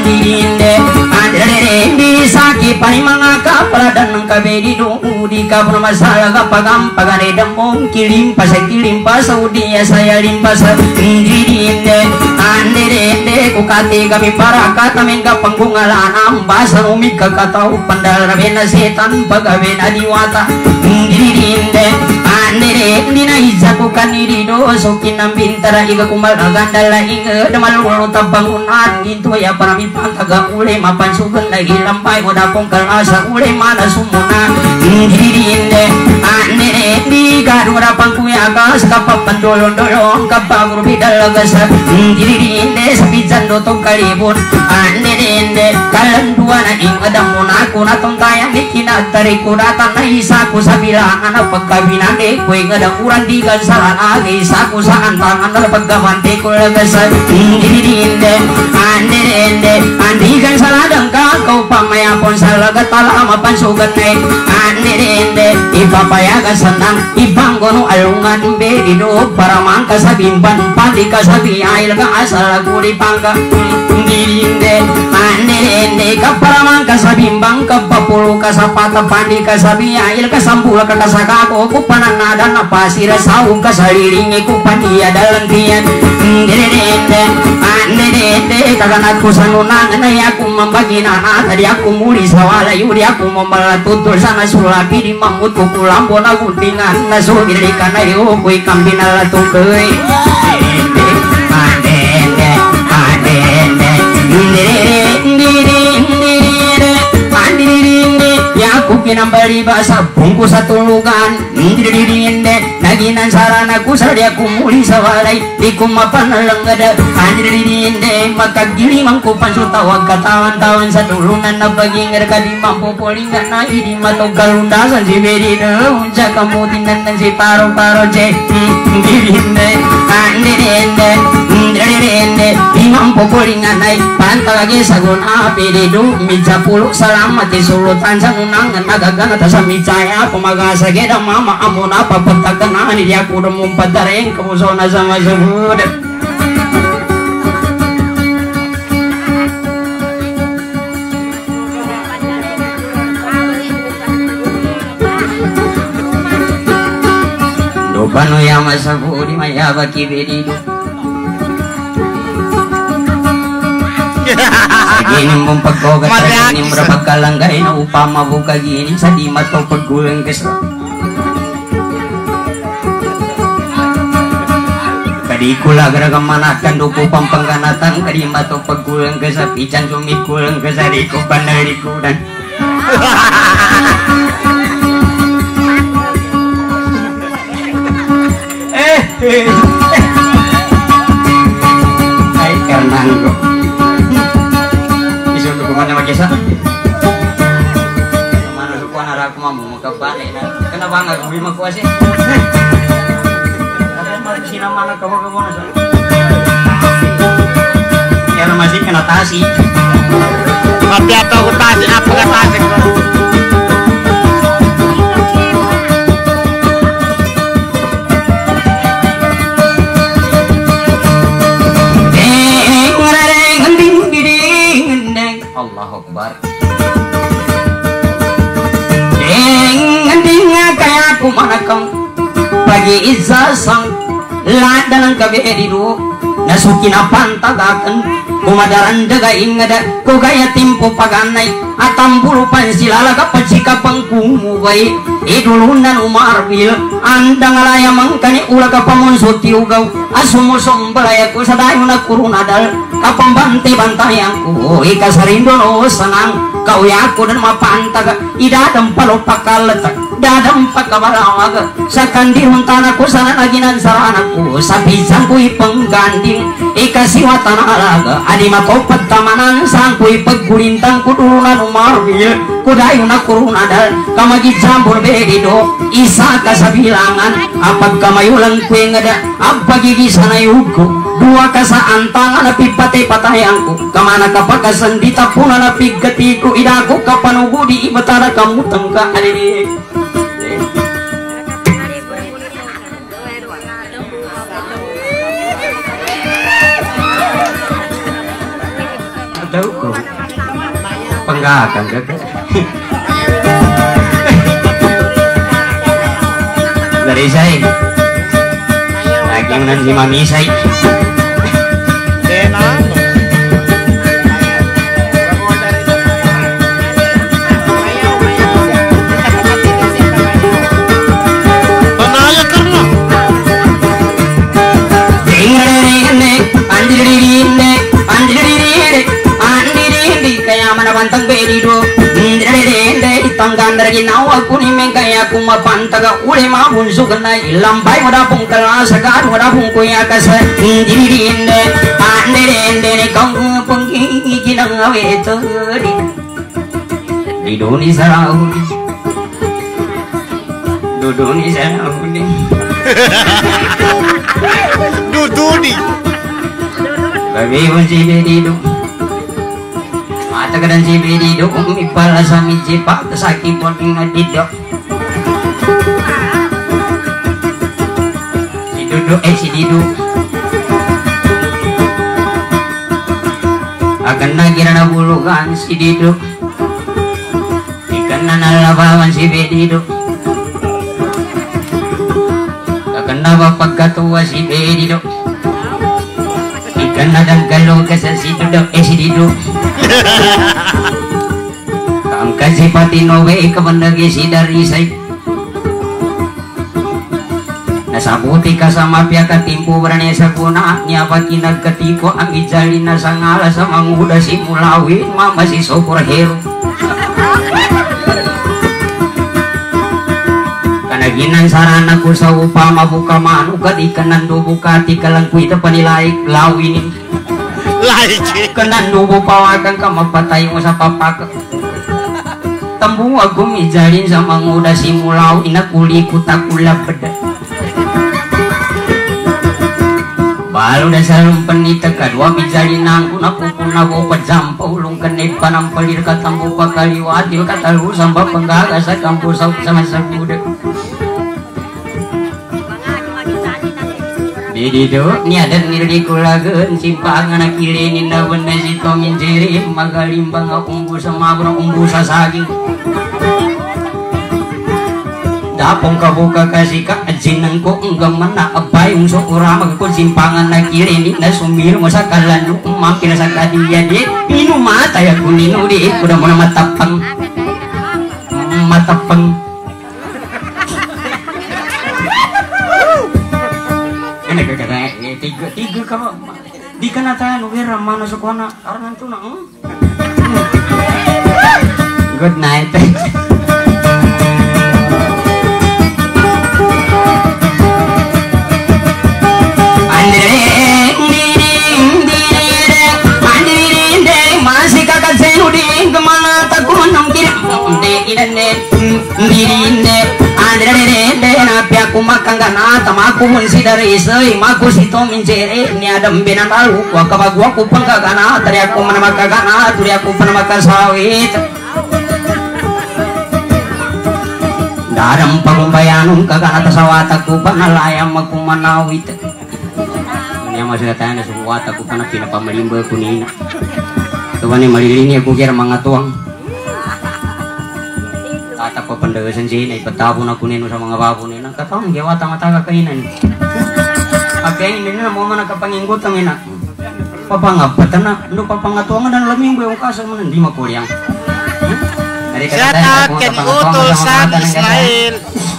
dirinde andre di saki pani mangaka pradan kabedi do di kabur masalah kapagam pagane demong kilim pas kilim pas udia saya limpas dirinde andre ku kate kami paraka tamen ka panggungalan ambas umi kakatau pandal rabena setan pagawe adiwata dirinde andre dina izaku kaniri do sokin bintara iga kumal gandala inge demal ulu tabangunan gitu ya parami pantaga ule mapan sugen lagi lampai moda pongkal asa ule mana sumuna dirinde ane di garu rapangku ya gas kapap pendolong dolong kapag rubidal gas dirinde sapijan do tong kalibun ane dende kalan dua na ing adang munaku na tong tayang dikina tariku datang na isaku sabilangan na pagkabinan de kue ngadang uran di gansalan agi isaku saan tangan na pagkamanti ko lagas dirinde ane dende andi gansaladang ka kau pamayapon salagat talama pansugat na ane dende ipapayaga senang ipanggono alungan bedido para mangka sabimban padi kasabi ail ka asal aku dipangka dirinde ane dende kapara mangka sabimbang kapapulu kasapata padi kasabi ail kasambula kakasakako kupanan nada napasir saung kasaliringi kupania dalam tian dirinde ane dende kaganatku sanunang na aku membagi nana tadi aku muli sawala yuri aku membalatutul sana sulapi di mamut kuku lambo na guntingan na sugir di kana yo kui kambina latung kei adende adende ya aku kinambali bahasa bungkus satu lugan dirinde naginan sarana kusal dia kumuli sawalai di kumapan lenggada dirinde maka gili mangku pansu tawag katawan-tawan sa dulunan na baging erka di mampu polingan na idi matog kalundasan si beri unca kamutinan dan si paro-paro je dirinde dirinde dirinde di mampu polingan na pantagagi sagun api di du mija puluk salamat di sulutan sa unangan nagagana ta sa micaya pumagasa geda mama amon apa pagtaganaan di aku dumumpat dareng kemusona sama sebud Bano ya masabu di maya baki bedido gini mumpagkogat sa gini murapagkalanggay na upama buka gini sa di mato paggulang kesa kadikula garagang manakan dupo pampangganatan kadi mato paggulang kesa pican sumikulang kesa di ko panalikudan ay karnanggo isundo kumana magisa kumana sukuan ara aku mamu makabane na kenapa nga kubi makuasi ada sina mana kawa kawa na sa ya masih kena tasi tapi atau tasi apa ka tasi ko Allahu Akbar. Dengan kayak aku manakang pagi izasang ladalang kabediru nasukin apaan tagakan kumadaran jaga ingada ko gaya timpo paganay atambulu pansilala kapacika pangkumu bay idulunan umarbil andang alaya mangkani ula kapamonso tiugaw asumusom balaya ko sa dayo na kurunadal kapambante bantayangku ikasarindo no senang kau yaku dan mapantaga idadam palopakalatak dadam pakabalawag sa kandihon tanaku sana naginan saranaku sa pisangku ipengganding ikasiwatan alaga adi matopat tamanan sangku ipagkulintang kudulunan umarbil kudayo na kurunadal kamagi jambul bedido isa kasabilangan apag kamayulang kue ngada apagigi sana yugo dua kasaan tangan api patay patayangku kamana kapakasan ditapunan api gatiku idaku kapanugo di ibatara kamu tengka adidi tahu kok Penggagang ke. Dari saya. Lagi nanti mami saya. Pantang bedido ndrede tangandar ginawa kuni mengkaya kuma pantaga ule ma bunsu kena lambai wada pung kala sagar wada pung kuya kasa ndrede ndrede kang pengki ginang aweteri didoni sarau duduni sarau Duduni babi bunsi bedido Tagadan si bedido umi pala sa midji pa kasaki pon ingadido si dudu eh si didu akan nagira na bulukan si didu ikan na nalabawan si bedido akan na pagkatua si bedido ikan na dagalo kasa si dudu eh si didu Kangka si patinowe kemendagi si dari say nasabuti ka sama pihak katimpu berani saguna nyapa kinag katipo ang ijali na sangala sa manguda si mulawi mama si superhero kanaginan sarana ko sa upama buka manu kadikanan do bukati kalangkuy ta panilaik lawinin kenan dubo pawakan ka magpatay mo sa papak tambu aku mijalin sa manguda simulaw inakuli kutakula beda balo na sa rumpanita kadwa mijalin ang kunakukuna ko pajampaw ulong kanay panampalir katambu pakaliwatil katalu samba panggaga sa kampusaw sa masaguda Didido ni ada ngiri kulagen simpangan anak kilinin na benda si tomin jeri magalimbang umbu sama bro umbu sasaging dapong kabuka kasih ka ajinan ko enggak mana abayung sokura magkul simpangan na kilinin na sumir mo sa kalanu mampir sa kadiya di pinu mata ya kunino di kuda mo na matapang matapang tiga tiga kamu di kanata nuwira mana sukona karena itu na good night masih kakak senudi kemana takut nongkir ide dirinde andre napi aku makan kana tamaku munsi dari isei maku sito mincere ni adam benan lalu waka bagu aku pangka kana tari aku manamaka kana turi aku panamaka sawit daram pagumbayanum kakana tasawat aku panalayam aku manawit ini masih katanya suwat aku kana pinapamalimba kunina tuwani malilini aku kira mga tuwang tatak ko pandagasan siya ipatapon ako nino sa mga babo nina katawang gawa tanga-taga kainan okay hindi na mo man nakapanginggot ang ina papangapatan na ano papangatuangan na laming yung kasang mo hindi makuryang shout out ken utol sa Israel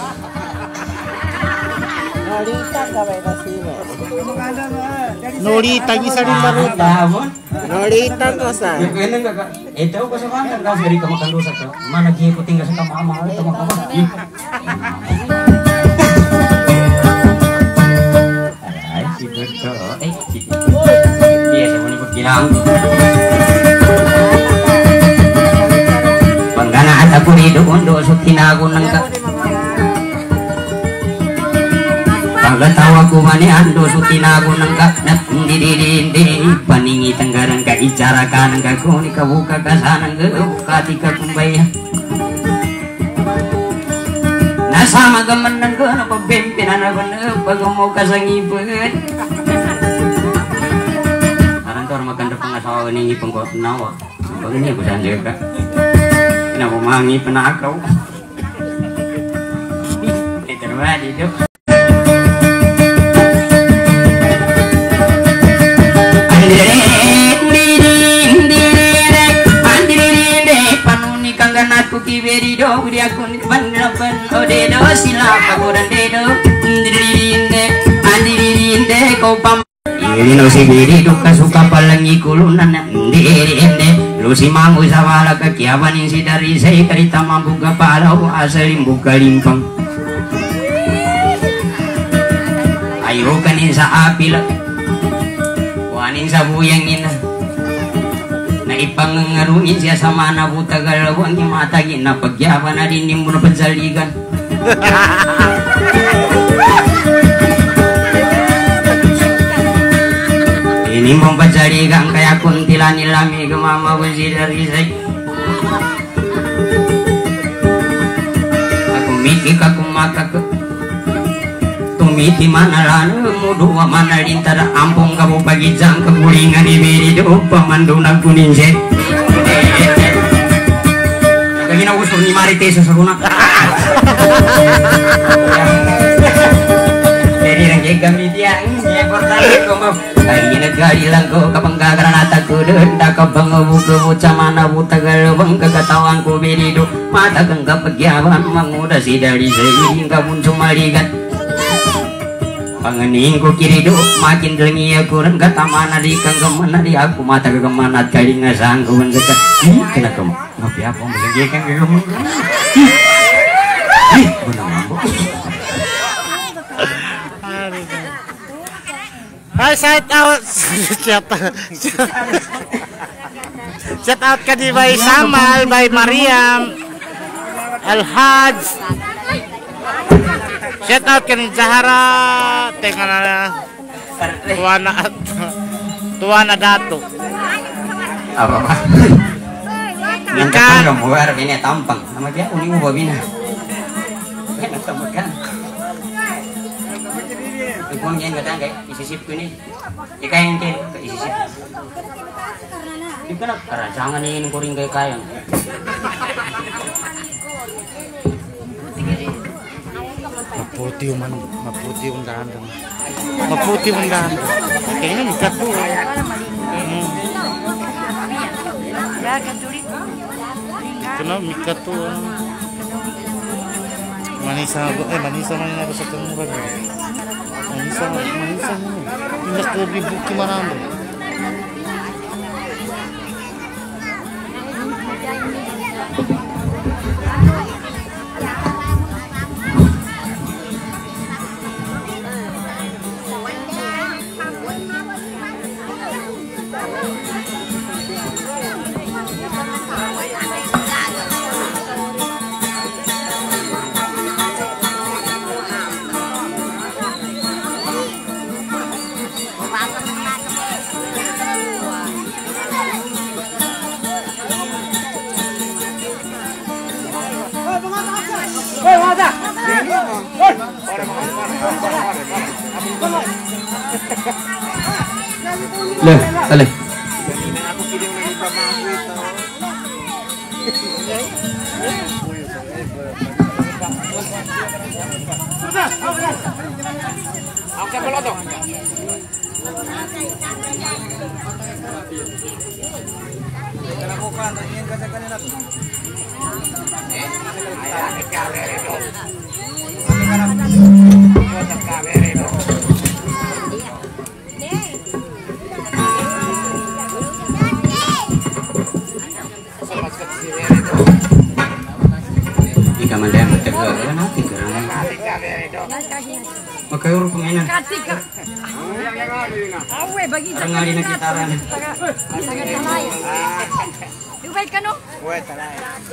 Norita bisa di Maruta Norita to sa ito ko sa kantan kasi rin ka makalusa ka managiputing ka sa kamama ito makama ay si Berto eh si dia sa muni pagkilang panggana at ako rin doon doon so tinago ng ka pagkatawa ko mani ando so tinago ng kaknat hindi hindi hindi paningi tanggarang ka icara ka ng kakuni kabuka ka sanang gabukati ka kumbaya nasa magaman ng gana pagpimpinan ako na pag-umaw ka sa ngipin parang to maganda pang asawa ng ngipin ko nawa Begini aku sanjaka. Kenapa mangi penakau? Itu mah itu. Aku kiberi do dia kun panrapan ode do sila pagoran de do indirinde andirinde ko pam ini no si beri do kasuka palangi kulunan indirinde lu si mangu sawala kakiawan si dari sai karita mampu gapalau asalim buka limpang ayo kanin sa apil wanin sa buyang ina ipangarungin siya sama na buta galawang yung matagin na pagyaban na rin mo na pansaligan. Ini mong pansaligan kaya kuntila nilami gumama wazir risay. Aku mikik aku makak tumiti manalan muduwa manalintara ampung kamu pagi jang kebulingan ibiri do pamandu nagunin se kagina usul ni marite sesuna jadi nang kami dia ya portale komo ay nagari lang ko kapang gagranata ko den da kabang buku camana butagal bang kagatawan ko biri do mata kang kapagyawan manguda si dari sehing kabun cumaligan panganing ko kiri do makin dengi aku ren kata mana di kang kemana di aku mata ke kemana kali ngasang ko kan kata kena kamu ngopi apa mesti kang kamu ih benar mampu Hai shout out shout shout out ka di bay Samal bay Mariam Al-Haj shout out ka ni Zahara tengah na tuana tuana dato apa pak yang kan gambar ini tampang nama dia uni ubah bina enak tampang ikon yang kadang kayak isi sip ini jika yang kayak isi sip ikan karena jangan ini kuring kayak kayang maputi man maputi undahan maputi undahan kayaknya mikat tuh kenapa mikat tuh manisa eh manisa mana harus ketemu kan manisa manisa ini nak lebih buki mana anda Leh, tali. Oke, boleh dong. Jika mandang bertegur, nanti kerana pakai urut pengainan. Awe bagi Tengah di nakitaran. Baik kan? Weh, talay.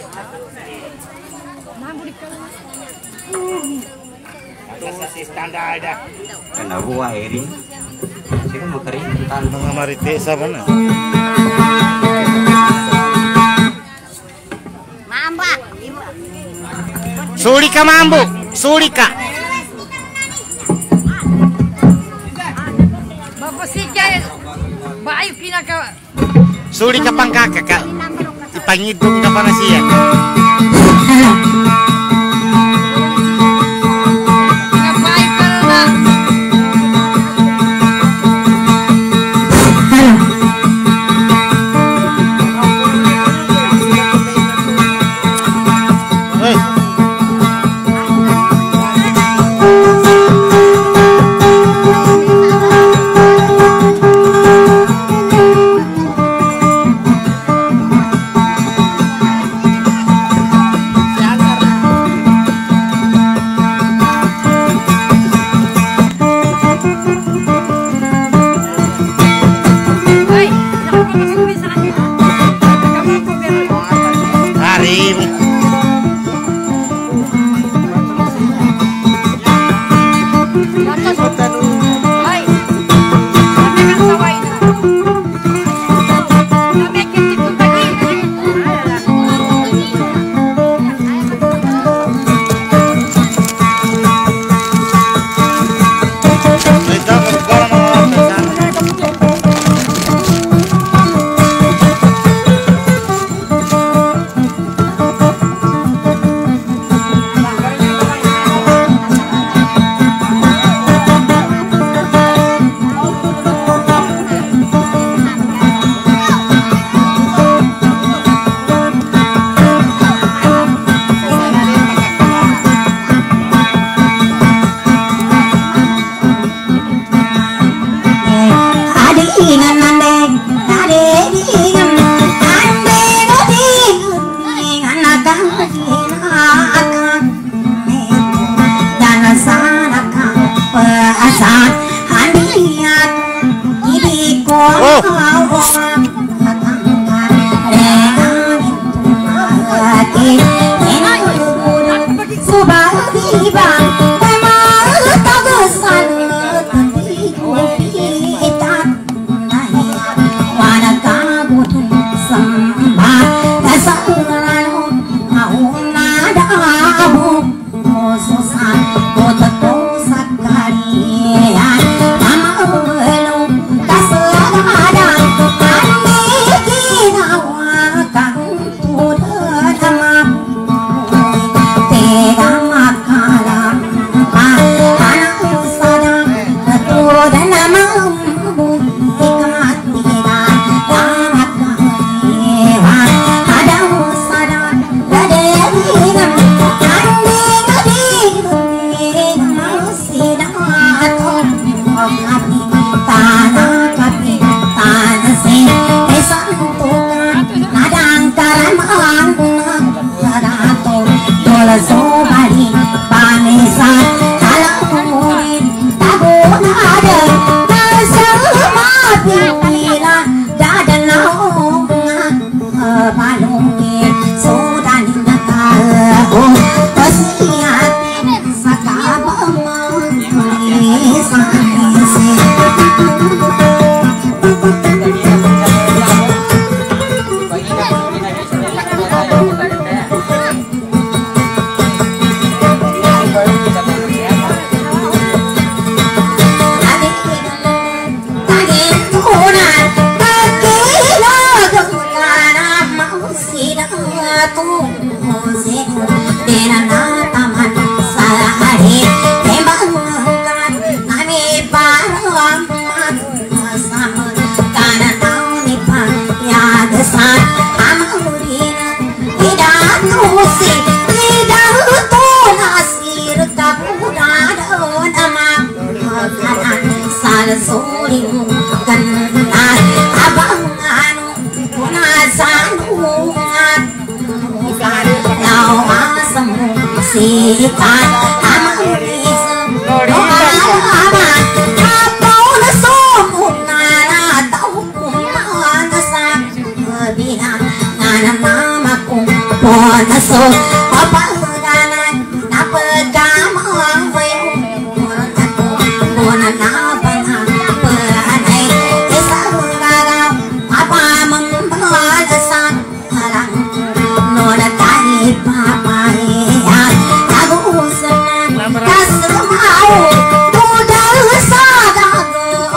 Itu si standar dah. Kena buah ini. Sini mau kering tan. mga marites apa na Mamba. suli ka mambo suli ka Bapak sih kayak baik pinaka suli ka pangkaka ka ipangidong ka pa na siya.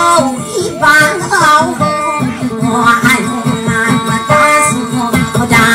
Down.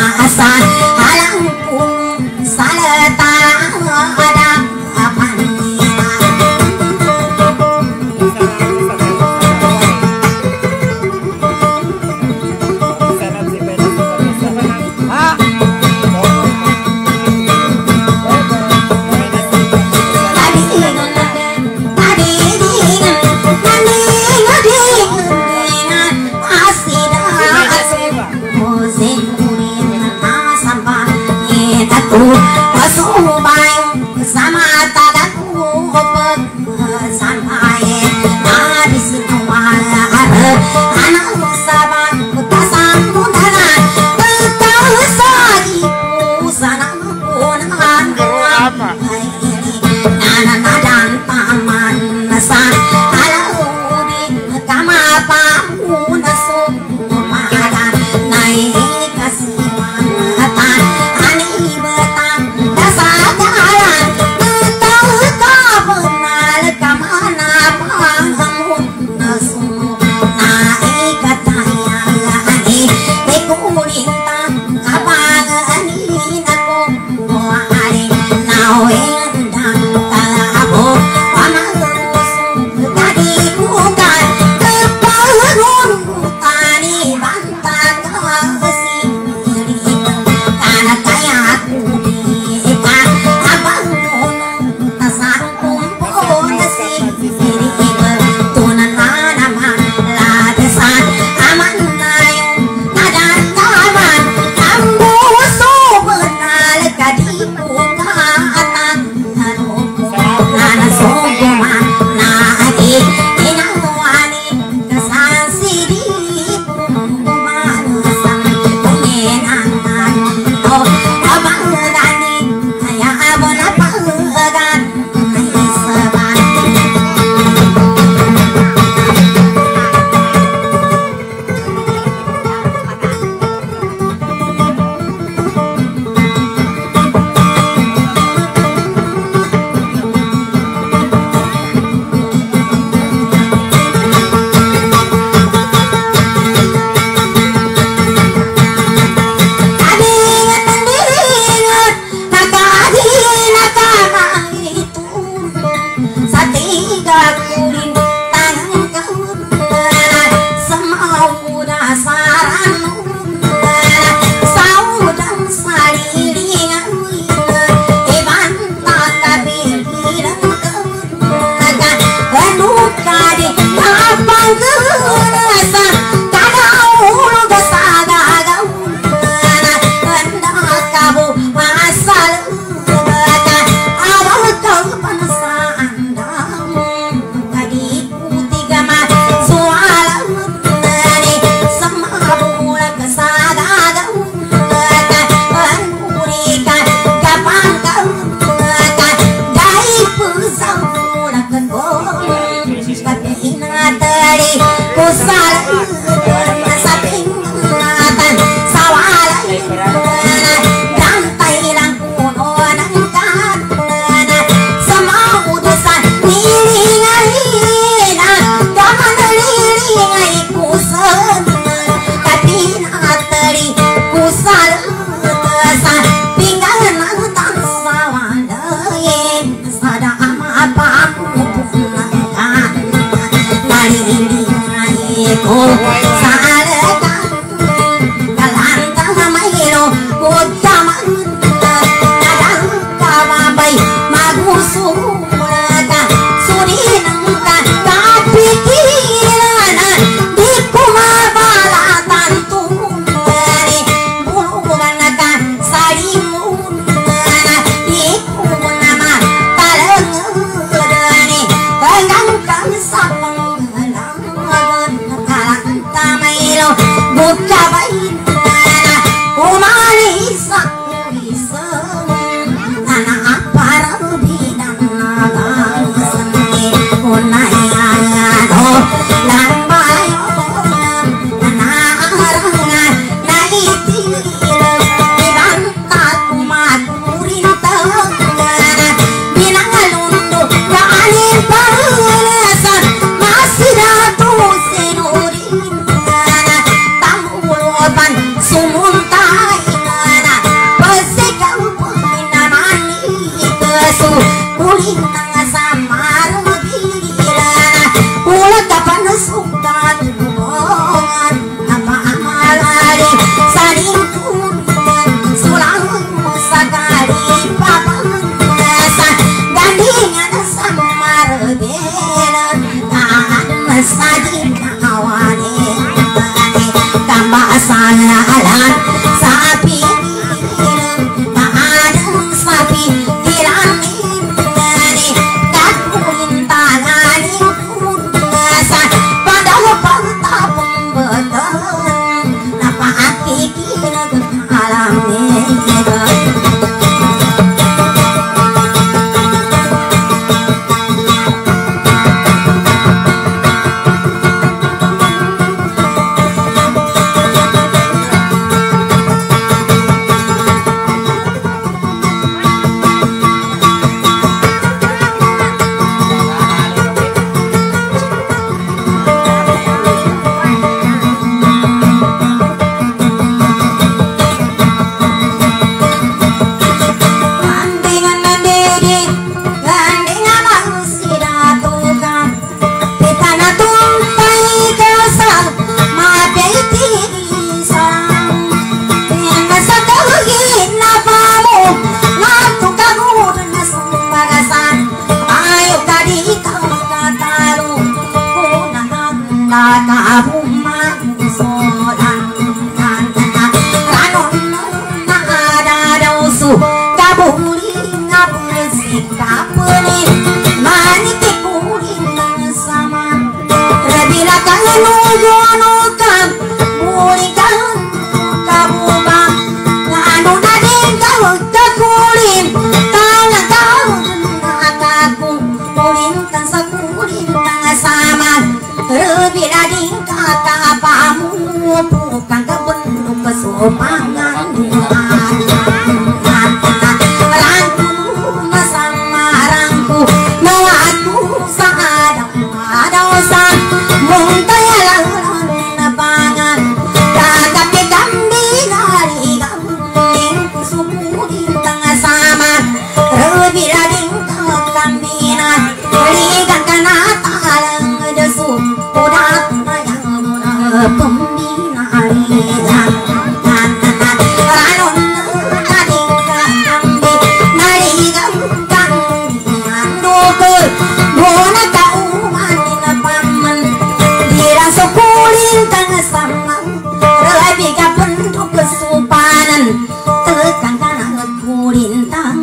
Anak para bidang kuring tang samar bila ulah kapan sukan hubungan apa amalari saling kuring sulang sakali papan gandingan samar bila tahan sajin awane tambah salalan sapi tahan sapi dilani kakuin tanani kunasa padahal pantabung betul napa hati kira alamnya bukan kebentuk kesopangan rangku sama rangku nawatu saadang adosa muntaya lalan napangan kagapi gambi nari gambing suku di tengah sama rebi rading kambinan ligan kanata alang desu udat yang pembina aliran kesupanan tekan kana kulintang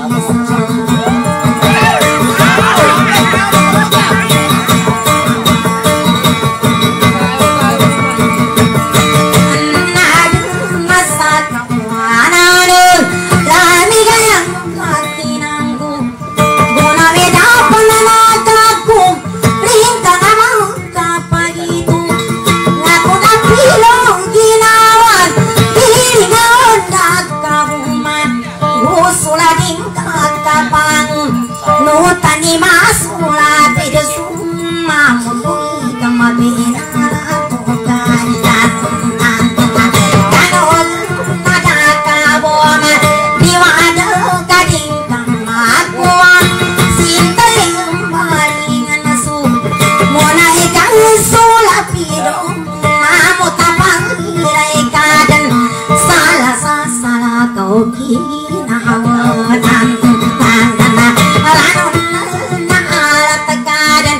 tani masula pede summa mului kama bina tokan tan kano nada kaboma diwada kading kama kuwa sintai malingan su mona ikan sula pido mamu tapang irai kadan salah salah kau kina hawan tan tan rano tegadan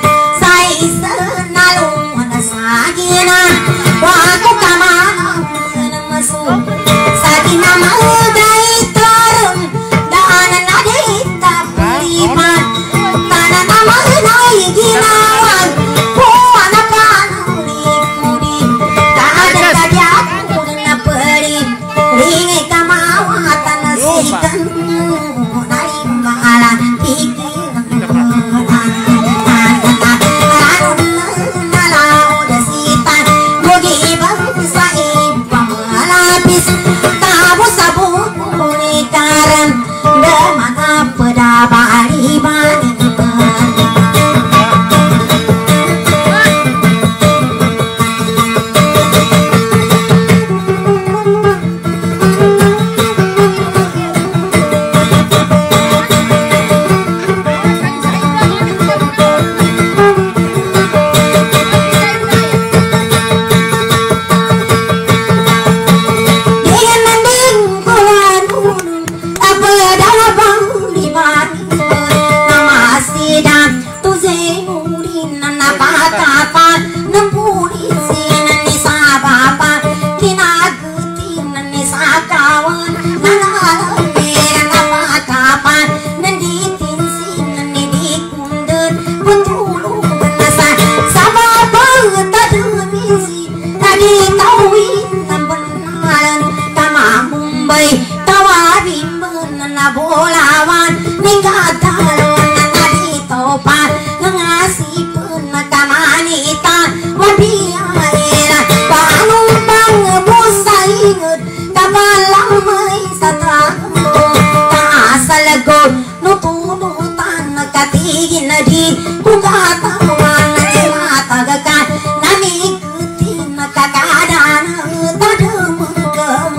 lawan ninggatalon tadi topan ngasih penakamanita wabiaira panumpang busaingut kabalamay sa tao kaasalago nutunutan katigin na di kung katawan na tinatagakan namikutin nakakadaan tadamagam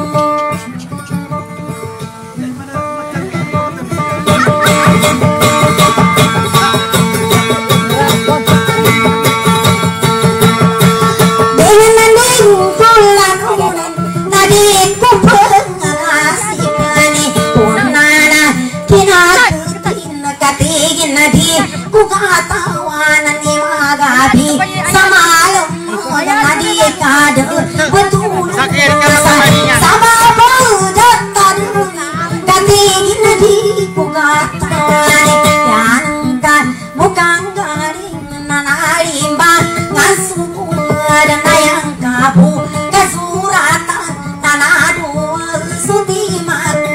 kukatawanan ni magabi sa malam mo na di kada betul sa babaw dataduna katigin na di kukatawanan yan kan mukhang galing nanalimba ngasukuan na yang kapu kasuratan tanadua sutimaku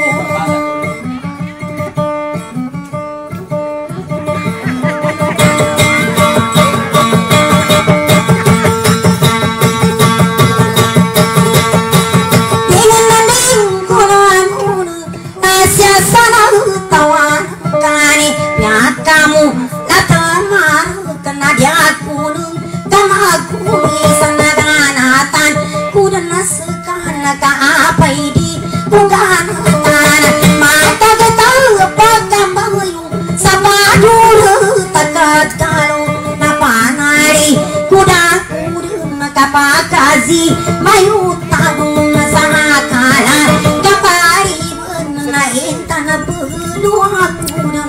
kamu natamar kena dia kunung kamaku sanaganatan kuda nasekan ka apa idi bukan mata getal pagkambayu sapadul takat kalau napanari kuda kuda kapakazi mayu tabung sanakala kapari na intan bulu kuda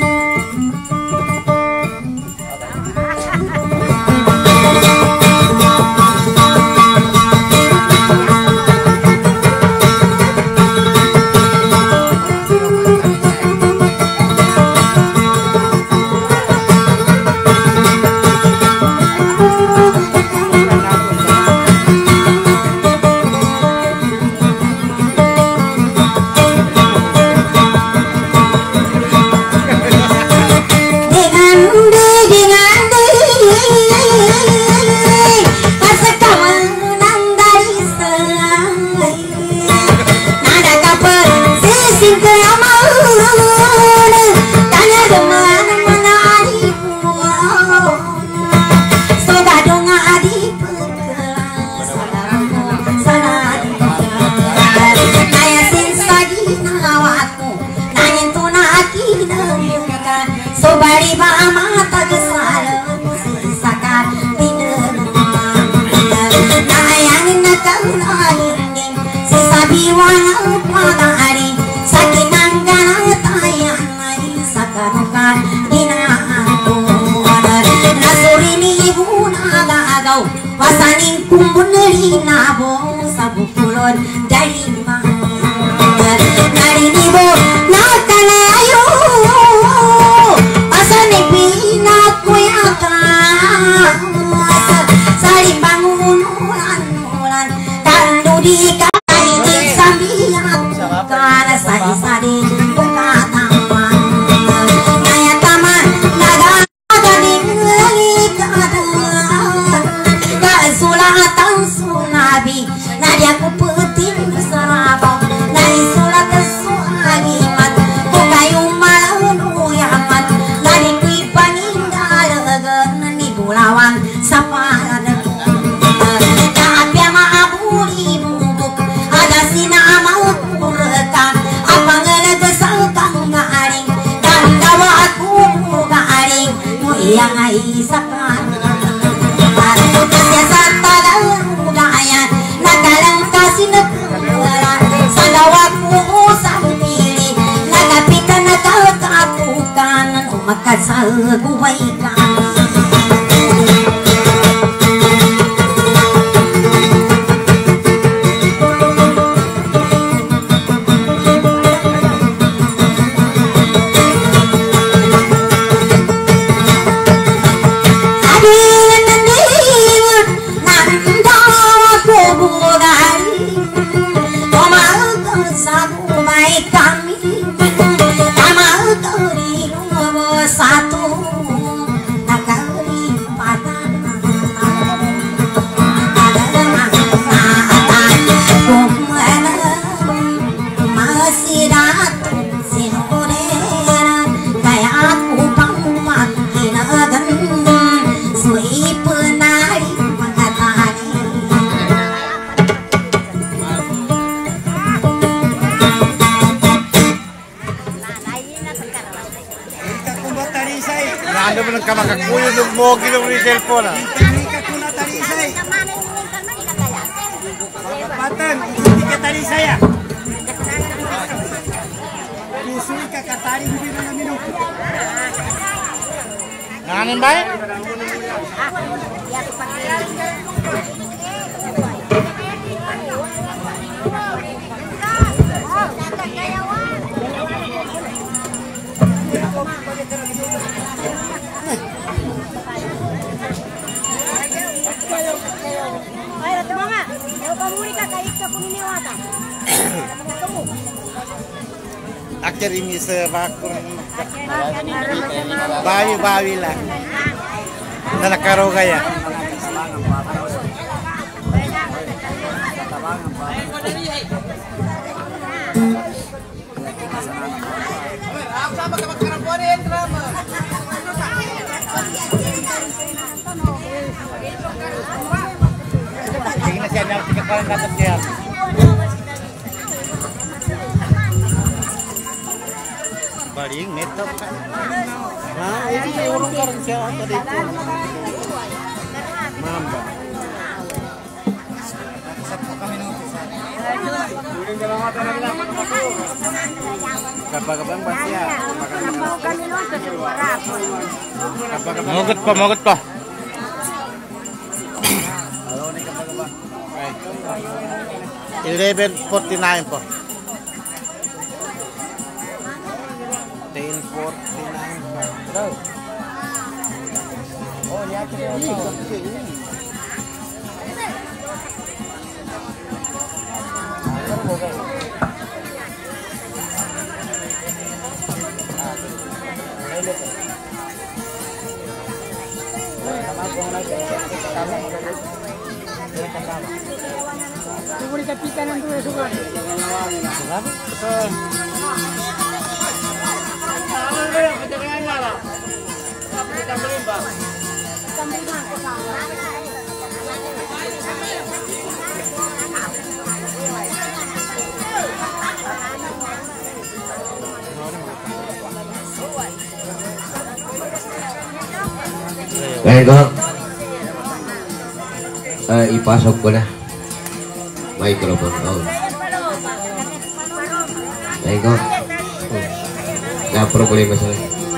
pasaning kumbun dari nabo sabu kulon dari mana dari nibo nakalayo pasaning pinak kuyakan sari bangun ulan ulan tandu di kari di sambiat kana sari sari buka taman naya taman naga gading lagi kada sulatan sunabi nadia ku putin sarabang nari sulat suagimat ku kayu malu yamat nari ku paninggal gan ni bulawan sapara kapya maabuli bubuk ada sina mau kurekam apa ngelegesal kang garing dan dawa aku garing mu yang ai sakan makasal kubaikan kami Ano mo nang kamakakuyo ng mogi ng cellphone ah. Hindi ka kuna talisay. Patang, hindi ka talisay ah. Kusuri ka katari hindi na namin. Nanganin ba? Akhir ini sebakul bawi-bawi lah. Nalakaro kaya. Tingnan siya na tika kalan katas siya. Baring neto. Nah, ini urung karang siya tadi itu. Mamba. Kapag-kapag ba siya? Mogot pa, mogot pa. eleven forty-nine po. ten forty-nine po. Oh, lihat ini. Boleh kapitan yang dua suka. Baik kok. Eh, ipasok ko na. Microphone on. Baik kok. Nggak problema saya.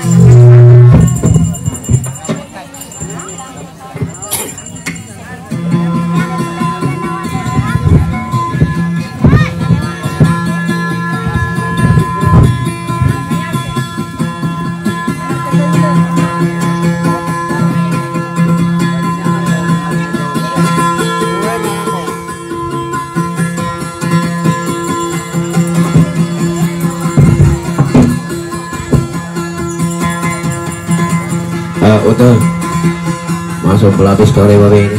Utuh masuk pelapis sore babe ini.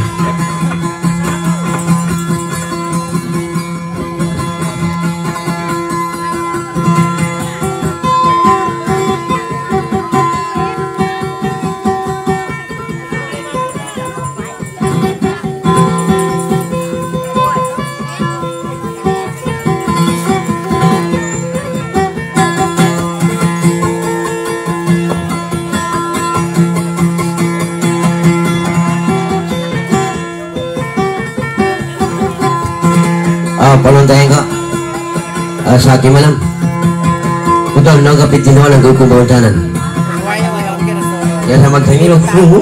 Panontayan ka uh, sa aking malam utol nang kapit tinawa ng gawin kong bawantanan kaya sa magtangilo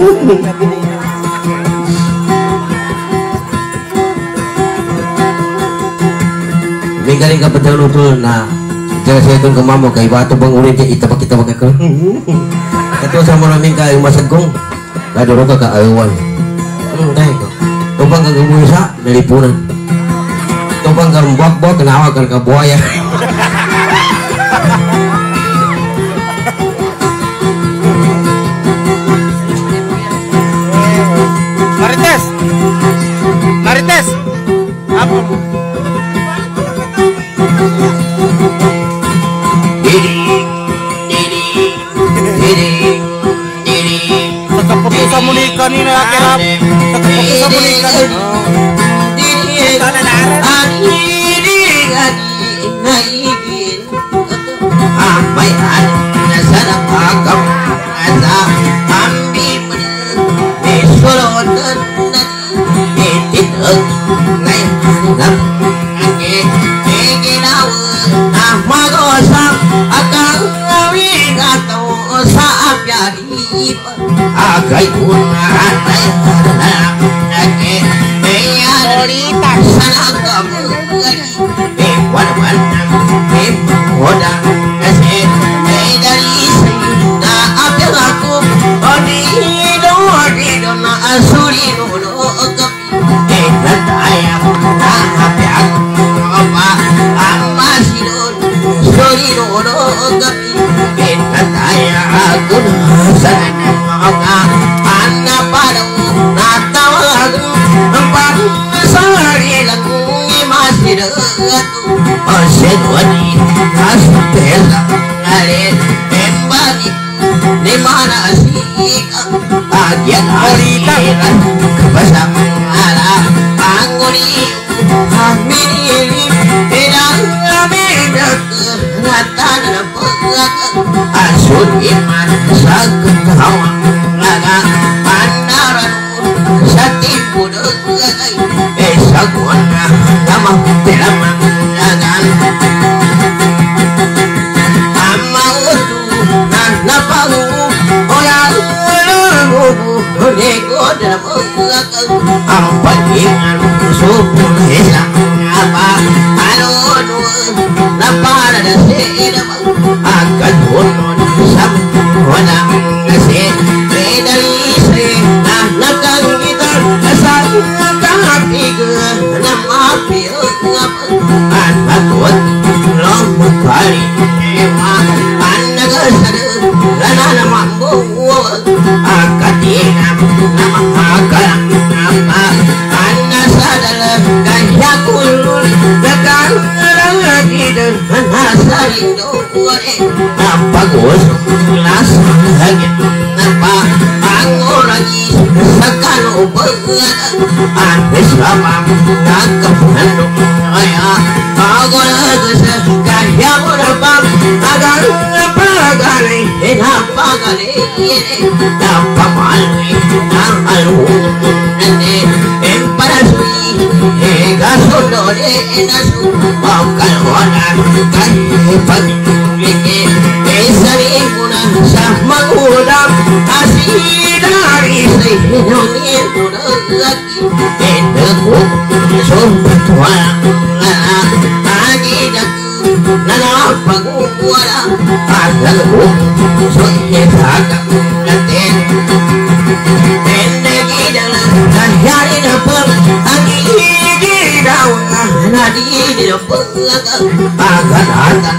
may galing ka patang utol na dyan sa itong kamamo kay bato bang ulit kaya itapak-itapak ako ito sa maraming kayong masagkong kaduro ka kaayawan hmm, tayo ko tupang kang umuisa nalipunan tupang kang buak-buak kenawa kan ke buaya. Marites, Marites, apa? Didi, Didi, Didi, Didi. Tetap sa munika ni na kirap. Tetap sa munika ni. hari agak gunakan lagi Lolita sana kamu lagi eh wan-wan eh udah kasih eh dari sini apa aku odido odido na asuri no eh nataya na apa apa amasidon suri no eh nataya aku sana ngoga anna padu natawa empat sari langi masih dekat masih wani asbela ngare embali di mana sih agian hari kebasang ala anguri hamili tidak medak ratan pegat asun iman sakit hawa laga pandaran sati budeg esa guna nama telamang lagan amma utu na napamu orang lugu nego dalam apa ingan suku esa apa anu napa ada sih akan hunun sam wana ngasih dari sih nah nakang kita asal tapi ke nama pil an batut long kali ewa anda kesad lana nama bu akatina nama akal apa anda sadar gaya kulul dekat lagi dengan hasarindo apa gos langsung lagi apa anggur lagi sekan ubah aneh sama nangkep handuk ayah agak agak kaya berapa agar apa kali apa kali apa malu malu nanti emparasui ega sodore nasu bakal wanar kaya pagi esari guna sama udam asih dari senyumnya guna lagi enaku sobat wala lagi daku nana paguara adaku soye sagam nanti endegi dalam kahari napam agi di daun nadi di napam agar agar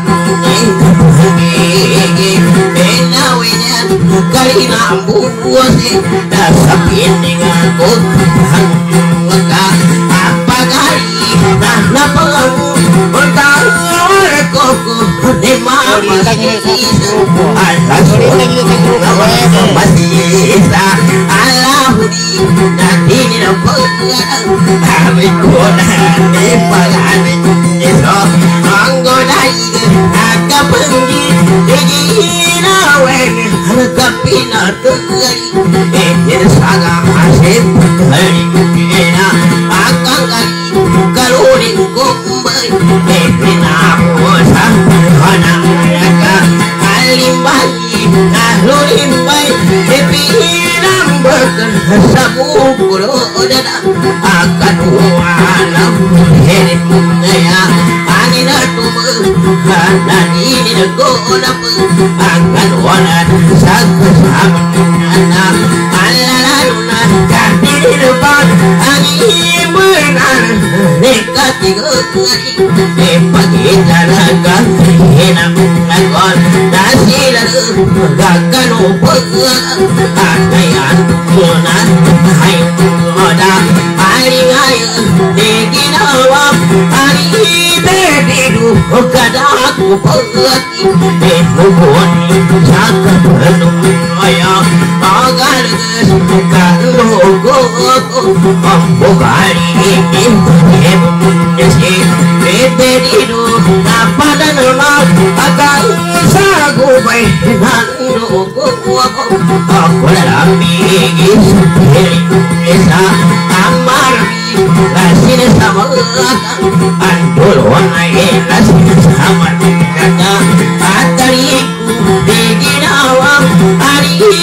Benawinya kali nambu buasi dasapin dengan kutuhan maka apa kali nah napamu bertahu rekoku di mama alas masih isa alahudi nanti di nampak kami kuda di pagani iso anggodai agak pergi digina weng kapina tegari eh saga masih kali ena akan kali kalori kumbai eh pina bosa hana naga alimbai alulimbai eh pina berken sabu kuroda akan walam herin ya anina tumu nani ni go napa akan walan saksam ana alaluna kami depan ani benar dekat gari de pagi jaraga hena ngakon nasilar gakan upga akayan monan hai oda alingai de ginawa ari dedidu kadaku pagi de bugon jaga belum aya agar kalau go ambogari ini dedidu apa dan mak akan sagu baik nanu go aku lami esa amar kasih sama antul wanai kasih sama kata atariku diginawa hari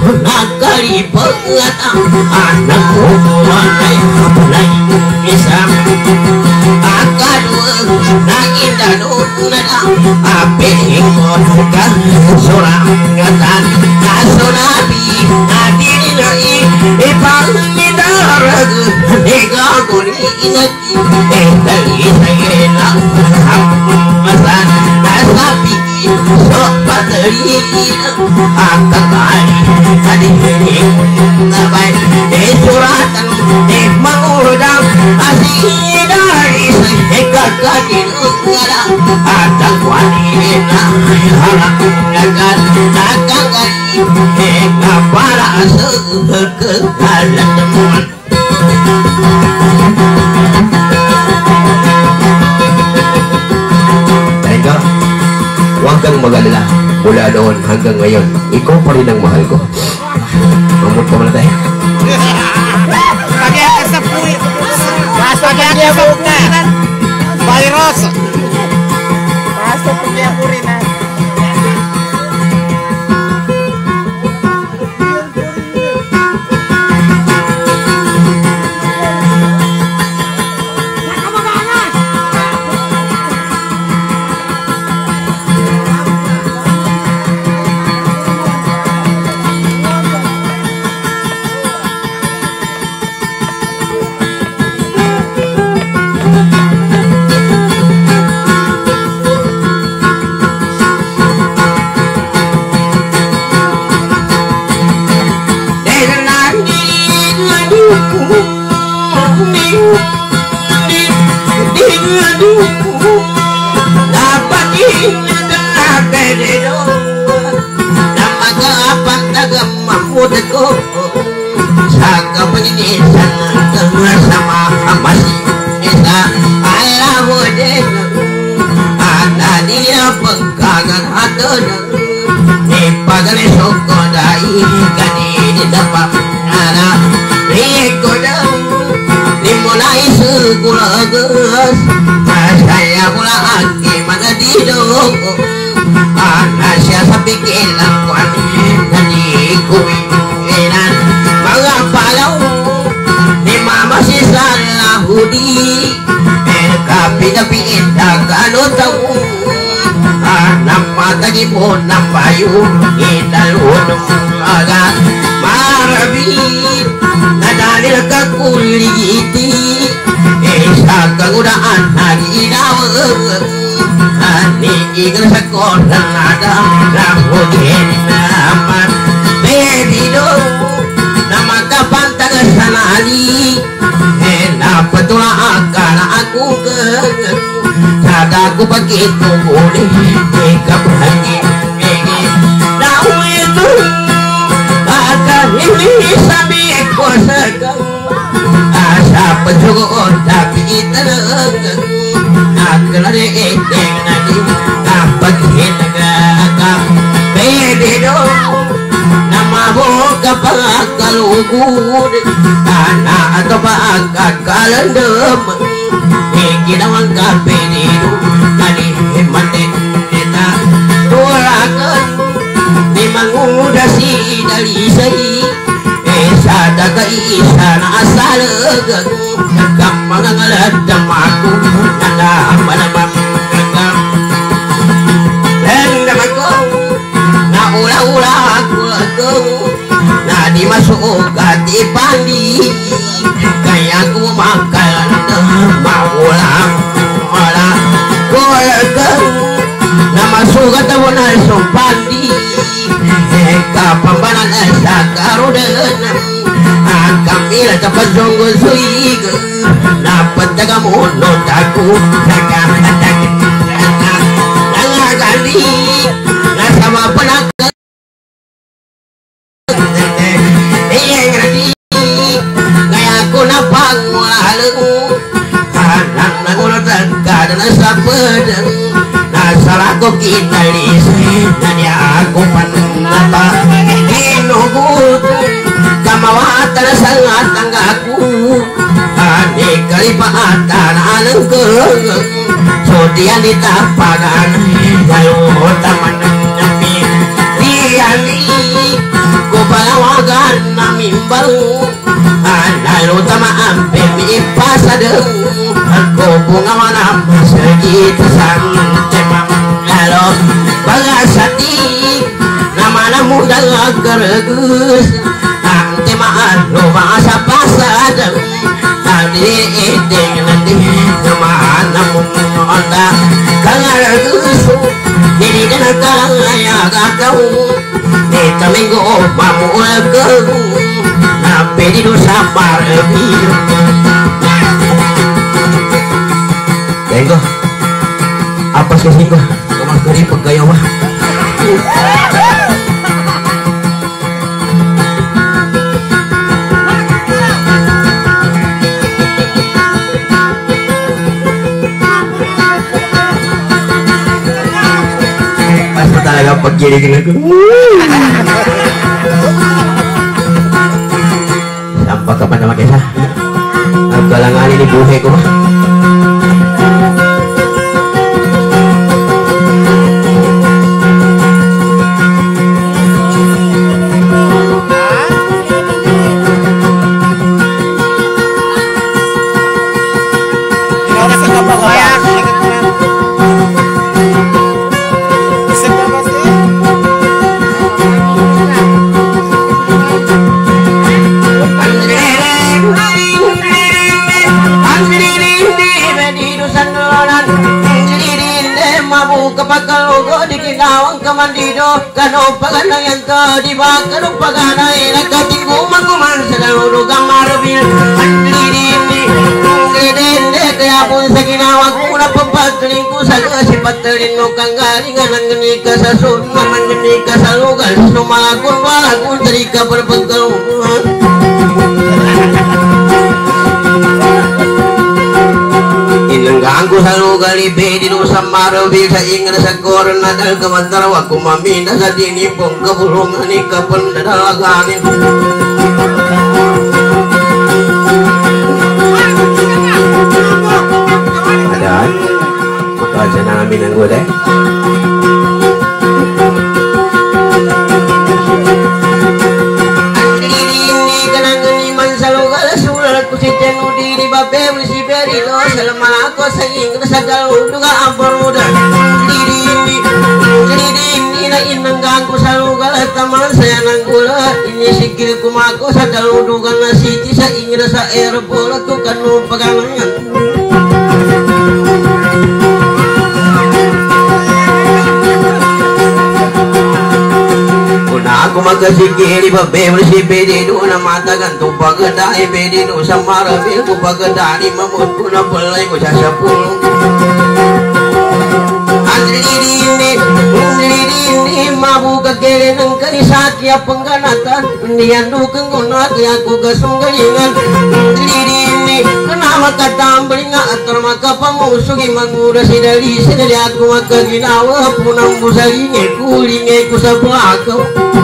nakali pengatang anak kumanay kapulay isang akadua nagindanun nada aping ka surangatan nasunabi nadinai ipangidarag igaguni inati etali sayelang hamasan nasabi so patari akakali adihiring nabay desuratan mangudang asidari sekakadin ngada atang wanina halang ngagan nakagali ekapara sekekalan temuan Tega, huwag kang mag-alala. Mula noon hanggang ngayon, ikaw pa rin ang mahal ko. Mamut ka muna tayo. Lagi ka sa puri. Basta lagi sa puri. Virus. Basta punya puri na. Saka penyidisan sama masih bisa Allah model ada dia pengkagan hatun di pagale sokodai kani di dapat nana rekodam dimulai segulagas saya mula aki mana didok anak siapa bikin lakuan kani kuwi masih salah hudi tapi tapi indah kalau tahu anak mata di pun nampayu indah lunung agak marabi nadalil kakuliti esa kagudaan lagi dawet ani ikan sekolah ada rambutin aman baby dong nama kapan tak sanali napatula akan aku ke sada aku begitu boleh jika pergi tahu itu akan ini sambil kuasakan asa penjogon tapi terang akan ada ekeng nanti dapat hinagakam bede dong nama boga pakalugur anak atau pakakalan dem ikinawan kapinido kali himatin kita tulakan di manguda si dalisay esa daga isa na asalagan kamangalat damaku nanda manamam nagam dan damaku na ula-ula aku na di masuk hati pandi kayak aku makan maulang malah goyang na masuk kata wana sompandi kapambanan sa karudan akamila tapat jonggo suig dapat daga muno taku daga daga daga gali na sama penak nasalah ko kita lisay nanya aku panata inugut kamawatan sangat tanggaku ane kalipaatan anang ke so dia ditapagan lalu taman nabi diani ko palang baru lalu tama ampe mi pasadeng aku bunga mana segitu santemang lalu bagasati nama muda geregus antemaan lo masa pasadeng tadi edeng nanti nama namu onda geregus jadi dengan kalanya kau neta minggu mamu lagu nape di dosa parbi Tengok apa sih sih gua kamar keri pegaya wah talaga pagkilig na ko. Sampai kapan naman isa? Ang kalanganin ni buhay ko ba? Mandido kano pagana yang tadi bakar pagana era katinggu makuman seluruh gambar bil andiri ngedende kaya pun sakina wakuna pempatringku saga sipatrin no kanggaringan ngeni kasasun mamani kasalugan sumalakun walakun cerika berbengkel Inengangku selalu kali bedi nu samaro bisa ingat sakor nadal kemantar waku maminda sadini pong kebulungan ni kapendadalaganin ada maka aja namin ang gue deh selama aku sehingga segala juga ampun mudah diri ini diri ini na inangku selalu galah teman saya nanggula ini sikilku mako segala juga nasi tisa ingin rasa air bola tuh kan pegangan aku makasih kiri babe bersih bedi dua mata gantung pagedai bedi nu samara bil ku pagedani mamut kuna pelai ku jasa puluh andri ini andri ini mabu kekere nang kani satya pengganatan ndian dukeng guna aku kesunggalingan andri ini kenapa kata belinga atur maka pamusugi mangura sidali sidali aku maka ginawa punang busalinge kulinge ku sabako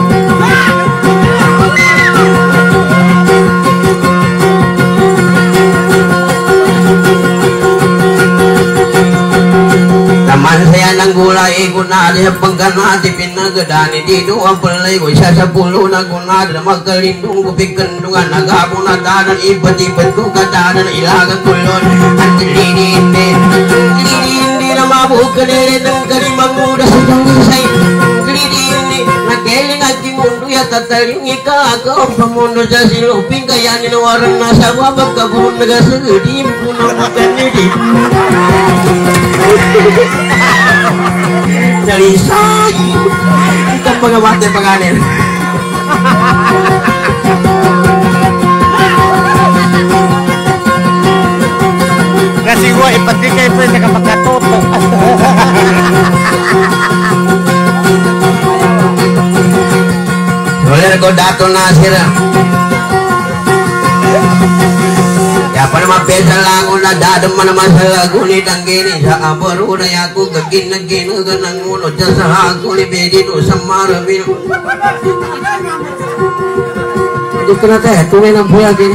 Taman saya nanggulai guna dia penggana di pinagedani di dua pelai gue sepuluh naguna dan makalindung gue pikendungan naga puna dan ibet-ibet ku kadadan ilagan kulon antri ini antri ini nama bukan dari negeri manguda sedang saya antri ini nakeling hati mundu ya tatalingi ka ako pamundo sa siluping kaya ninawaran na sa wabag kabun nagasagadi punang makanidi Jalisay Ito pagawate panganin Kasi gua ipatigay pa sa kapagkatoto Boleh ko dato nasir ya pada mapesa lang una dadam mana masalah guni tanggini sa abaru na yaku gagin nagin ganang uno jasa aku ni bedi no samara bil itu kena teh tunai nang buya gini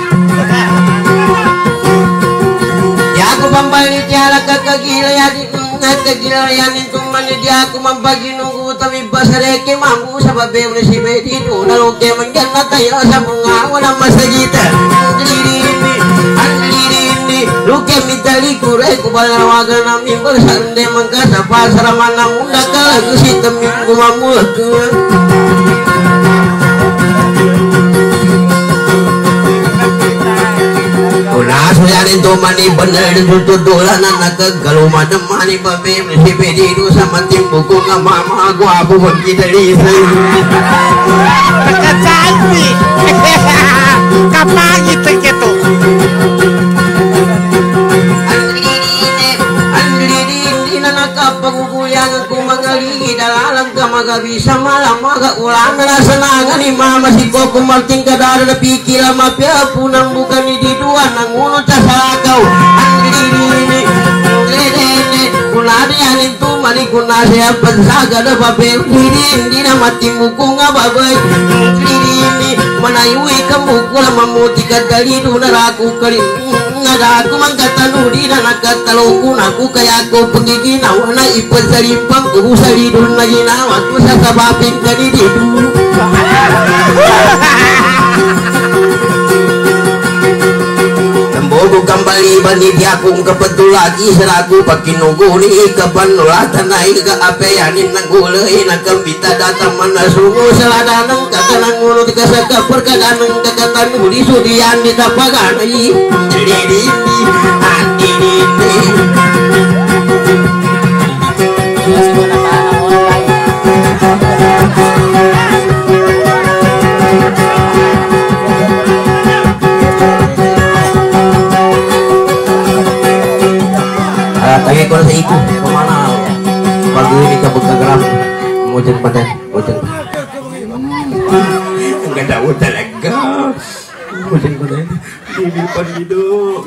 ya aku pambali tiara kagila ya di kagila ya ni tuman dia aku mambagi nunggu kami basare ke mampu sabab bebas si bedi tu nalo ke menjana tayo sa bunga wana masajita diri ini diri ini luke mitali kure kubala waga nami bersande mangkasa pasar mana muda kala kusi teminggu mamul Suyarin to mani bener tutu dolan anak kalau mana mani babe mesti bedi du sama tim buku mama gua aku pergi dari sini. Kacau kapan gitu gitu. Yang aku mengali dalam kamaga bisa malam maga ulang senangan ni mama si koko marting kadar ada pikir lama pia punang bukan di dua nanguno casala kau andiri ini ini kunari anin tu mari kunasi apa saga ada babe diri ini nama timuku ngababai diri ini menayui kamu kula mamuti kadali duna raku kali ada aku mangkata nudi dan kata loku aku kayak aku pergi nawana ipet sarimpang ku sari dun lagi nawa ku saka bapin kali di dulu tembogo kembali bani diakung kebetul lagi seraku pakai nunggu ni kepenulatan naik ke apeanin nanggulai nak kembita datang mana sungguh seladanang kata nanggulu dikasaka perkadanang kata nudi sudian ditapaganai jadi ini hati ini tanya kalau saya ikut kemana pagi ini ke Begagram mujeng paten mujeng enggak ada udah lega mujeng paten di depan hidup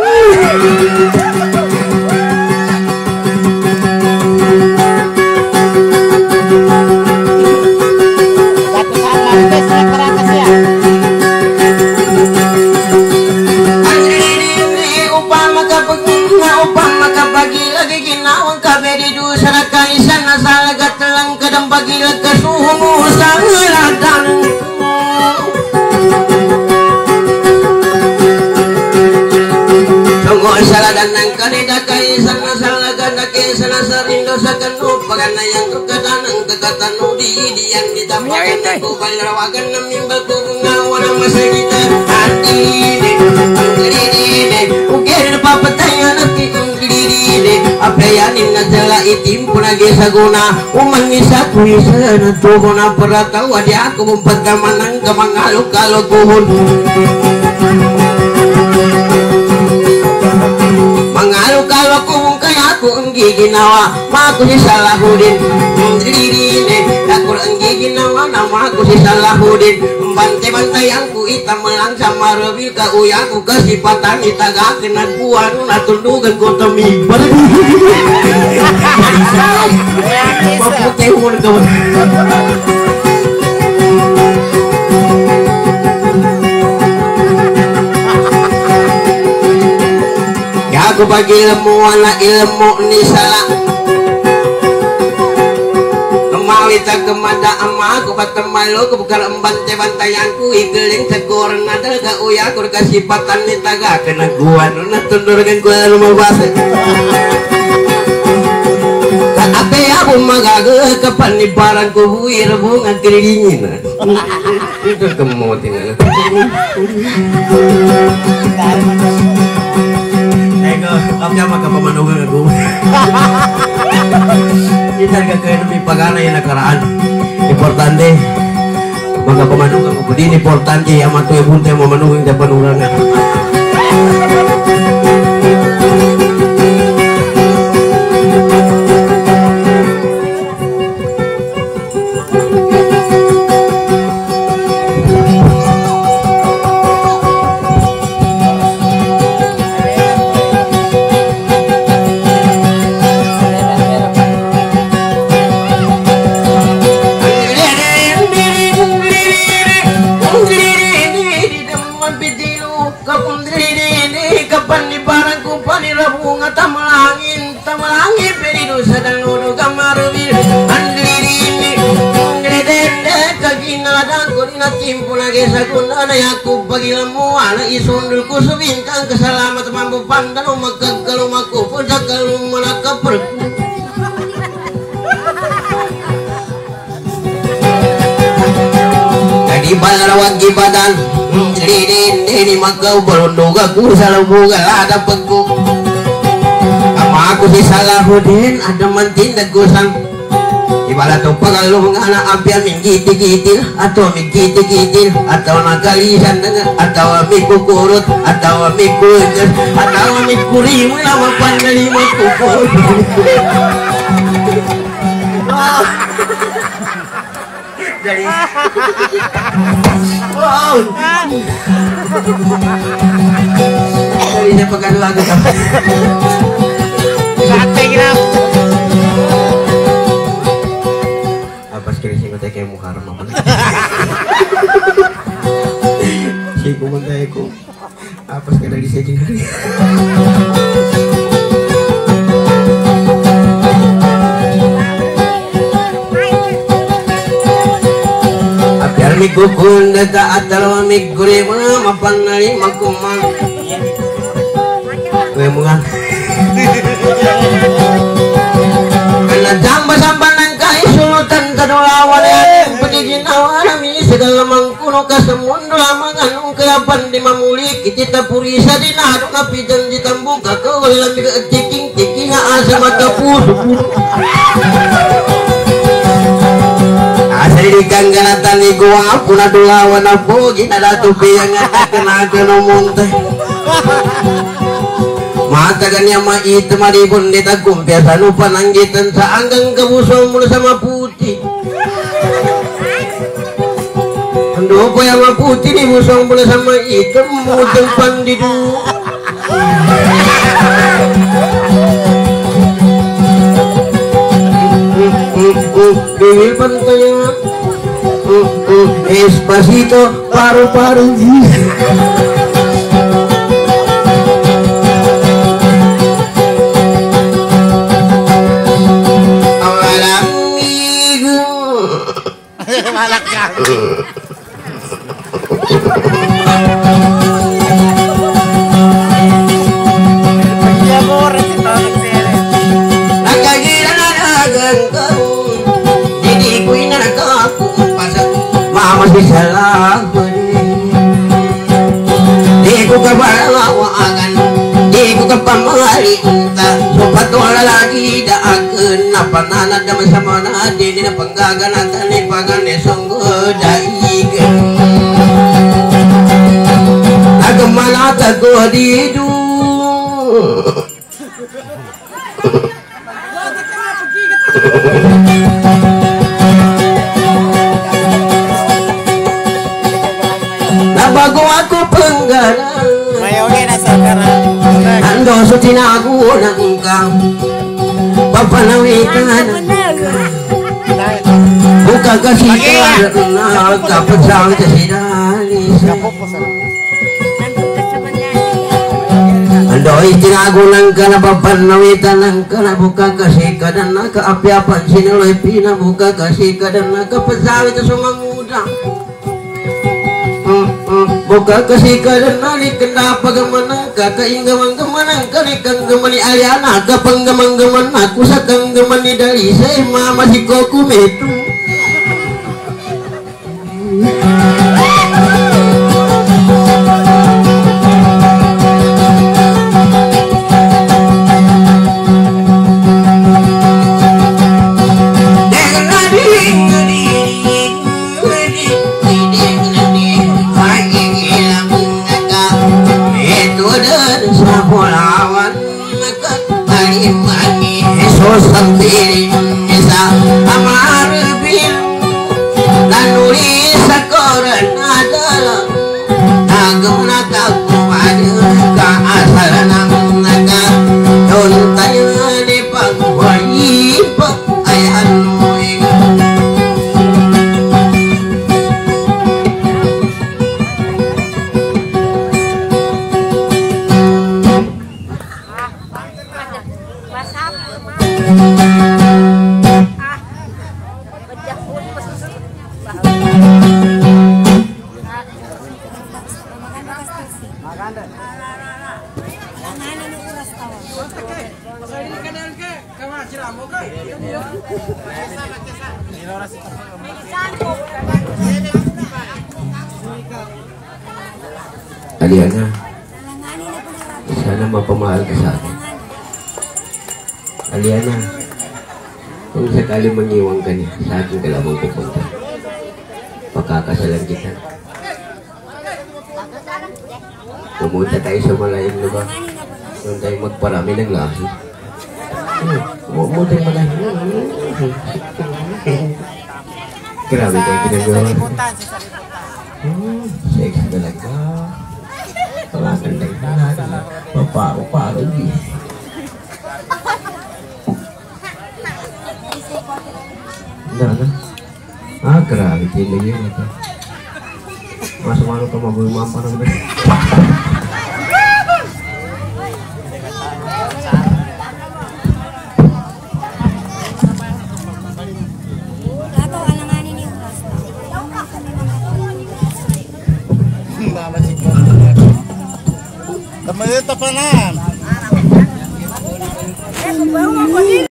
salah dan nangkani dakai sana salah ganda ke sana serindo sakanu pagana yang keketanang kekatanu di dian ditapakan aku balrawagan namimbal ku ngawana masagita hati ini ini ukir papataya nanti ini apa yang najala itim punage saguna umangisa kuisa na tuhona perata wadi aku mumpagamanang kamangalu kalau kuhun mengalu kalau aku kaya aku enggi ginawa maku si Salahudin diri ini aku enggi ginawa nama aku si Salahudin bantai-bantai yang ku hitam melang sama rebil ka uyaku kesipatan itaga kena kuan natundugan ku temibar bapu tehun kawan aku bagi ilmu anak ilmu ni salah kemawi tak kemada ama aku batemalu aku bukan embantai bantayanku igeling teguran ada ga uya aku kasih patan ni taga kena gua nuna tundurkan gua rumah basa ka ape aku magaga kapan ni barang ku hui rebungan kiringin itu kemutin Kapnya maka pemanungan aku kita gak kaya demi pagana yang nakaraan importante maka pemanungan aku ini importante yang matu yang bunte memanungan dan penurangan cimpuna gesa kunana yaku pagilamu ana isundul ku subingkang kesalamat mampu pandan umakag kalumaku pudak kalumana kaperku di barawat gibadan dinin dini makau berunduga ku salamuga ada pengku sama aku si Salahuddin ada mantindak gusang ibarat tu pagalung anak apian minggiti gitil atau minggiti gitil atau nakalisan atau miku kurut atau miku eges atau miku rimu lama pandali miku kurut dari wow dari saya pegang lagu kamu Sate gram. apa sekali sih nggak kayak Muharram apa sih ku menteku apa sekali lagi saya jadi miku kunda ta atalo mikure ma mapanali makumang gue mungan kana jamba sambanan kai sultan kadolawan pagigin awana mi segala mangkuno kasemundo lamangan kapan di mamuli kita purisa dinado kapi janji tambuka ko lambi tiking tiking asa mata pusu asal di kangganatan ni gua aku na dulawan na pogi na datupi yang ngatakan ngomong teh mata kanya ma itu maribun di tagum biasa lupa nanggitan sa anggang kabusong mula sama putih ando po yang ma putih ni busong mula sama itu mudeng pandidu bibir pantaya Espacito paru-paru awalang minggu Malak ka. masih salah diku kebawaangan diku kepamali entah sobat wala lagi daakeun apa nana dama sama nadi dina penggagan tani pagane sungguh daikeun agemana tago didu bago ako penggalan Mayoge na sa karang. ando sa tinagunang kang papanawitan buka kasikan na kapasang kasidalis ando itinagunang ka na papanawitan ka na buka kasikadan na kaapiapan sinuloy pina buka kasikadan na kapasawit sa sumanguda buka kasikadan nali kena pagamana kakainggamang gamanang kanikang gamani aliana kapanggamang gaman aku sakang gamani dari saya mama si koku metu sambil bisa amar bil nanuri sakoran adalah agama takwanya ka asal namnaga don tayo di pagwayi pa ayan Aliana, sana mapamahal ka sa akin. Aliana, kung sakali mangiwang ka niya, sa akin ka lamang pupunta. Pakakasalan kita. Pumunta tayo sa malayang lugar. Doon tayo magparami ng lahi. Pumunta tayo malayang lugar. Grabe tayo ginagawa. Hmm, sex talaga. Pangagandang lahat. Paparo-paro din. Dana. Ah, grabe tayo lang yun. Masuk-masuk ke mobil mampar udah. Temen temenan.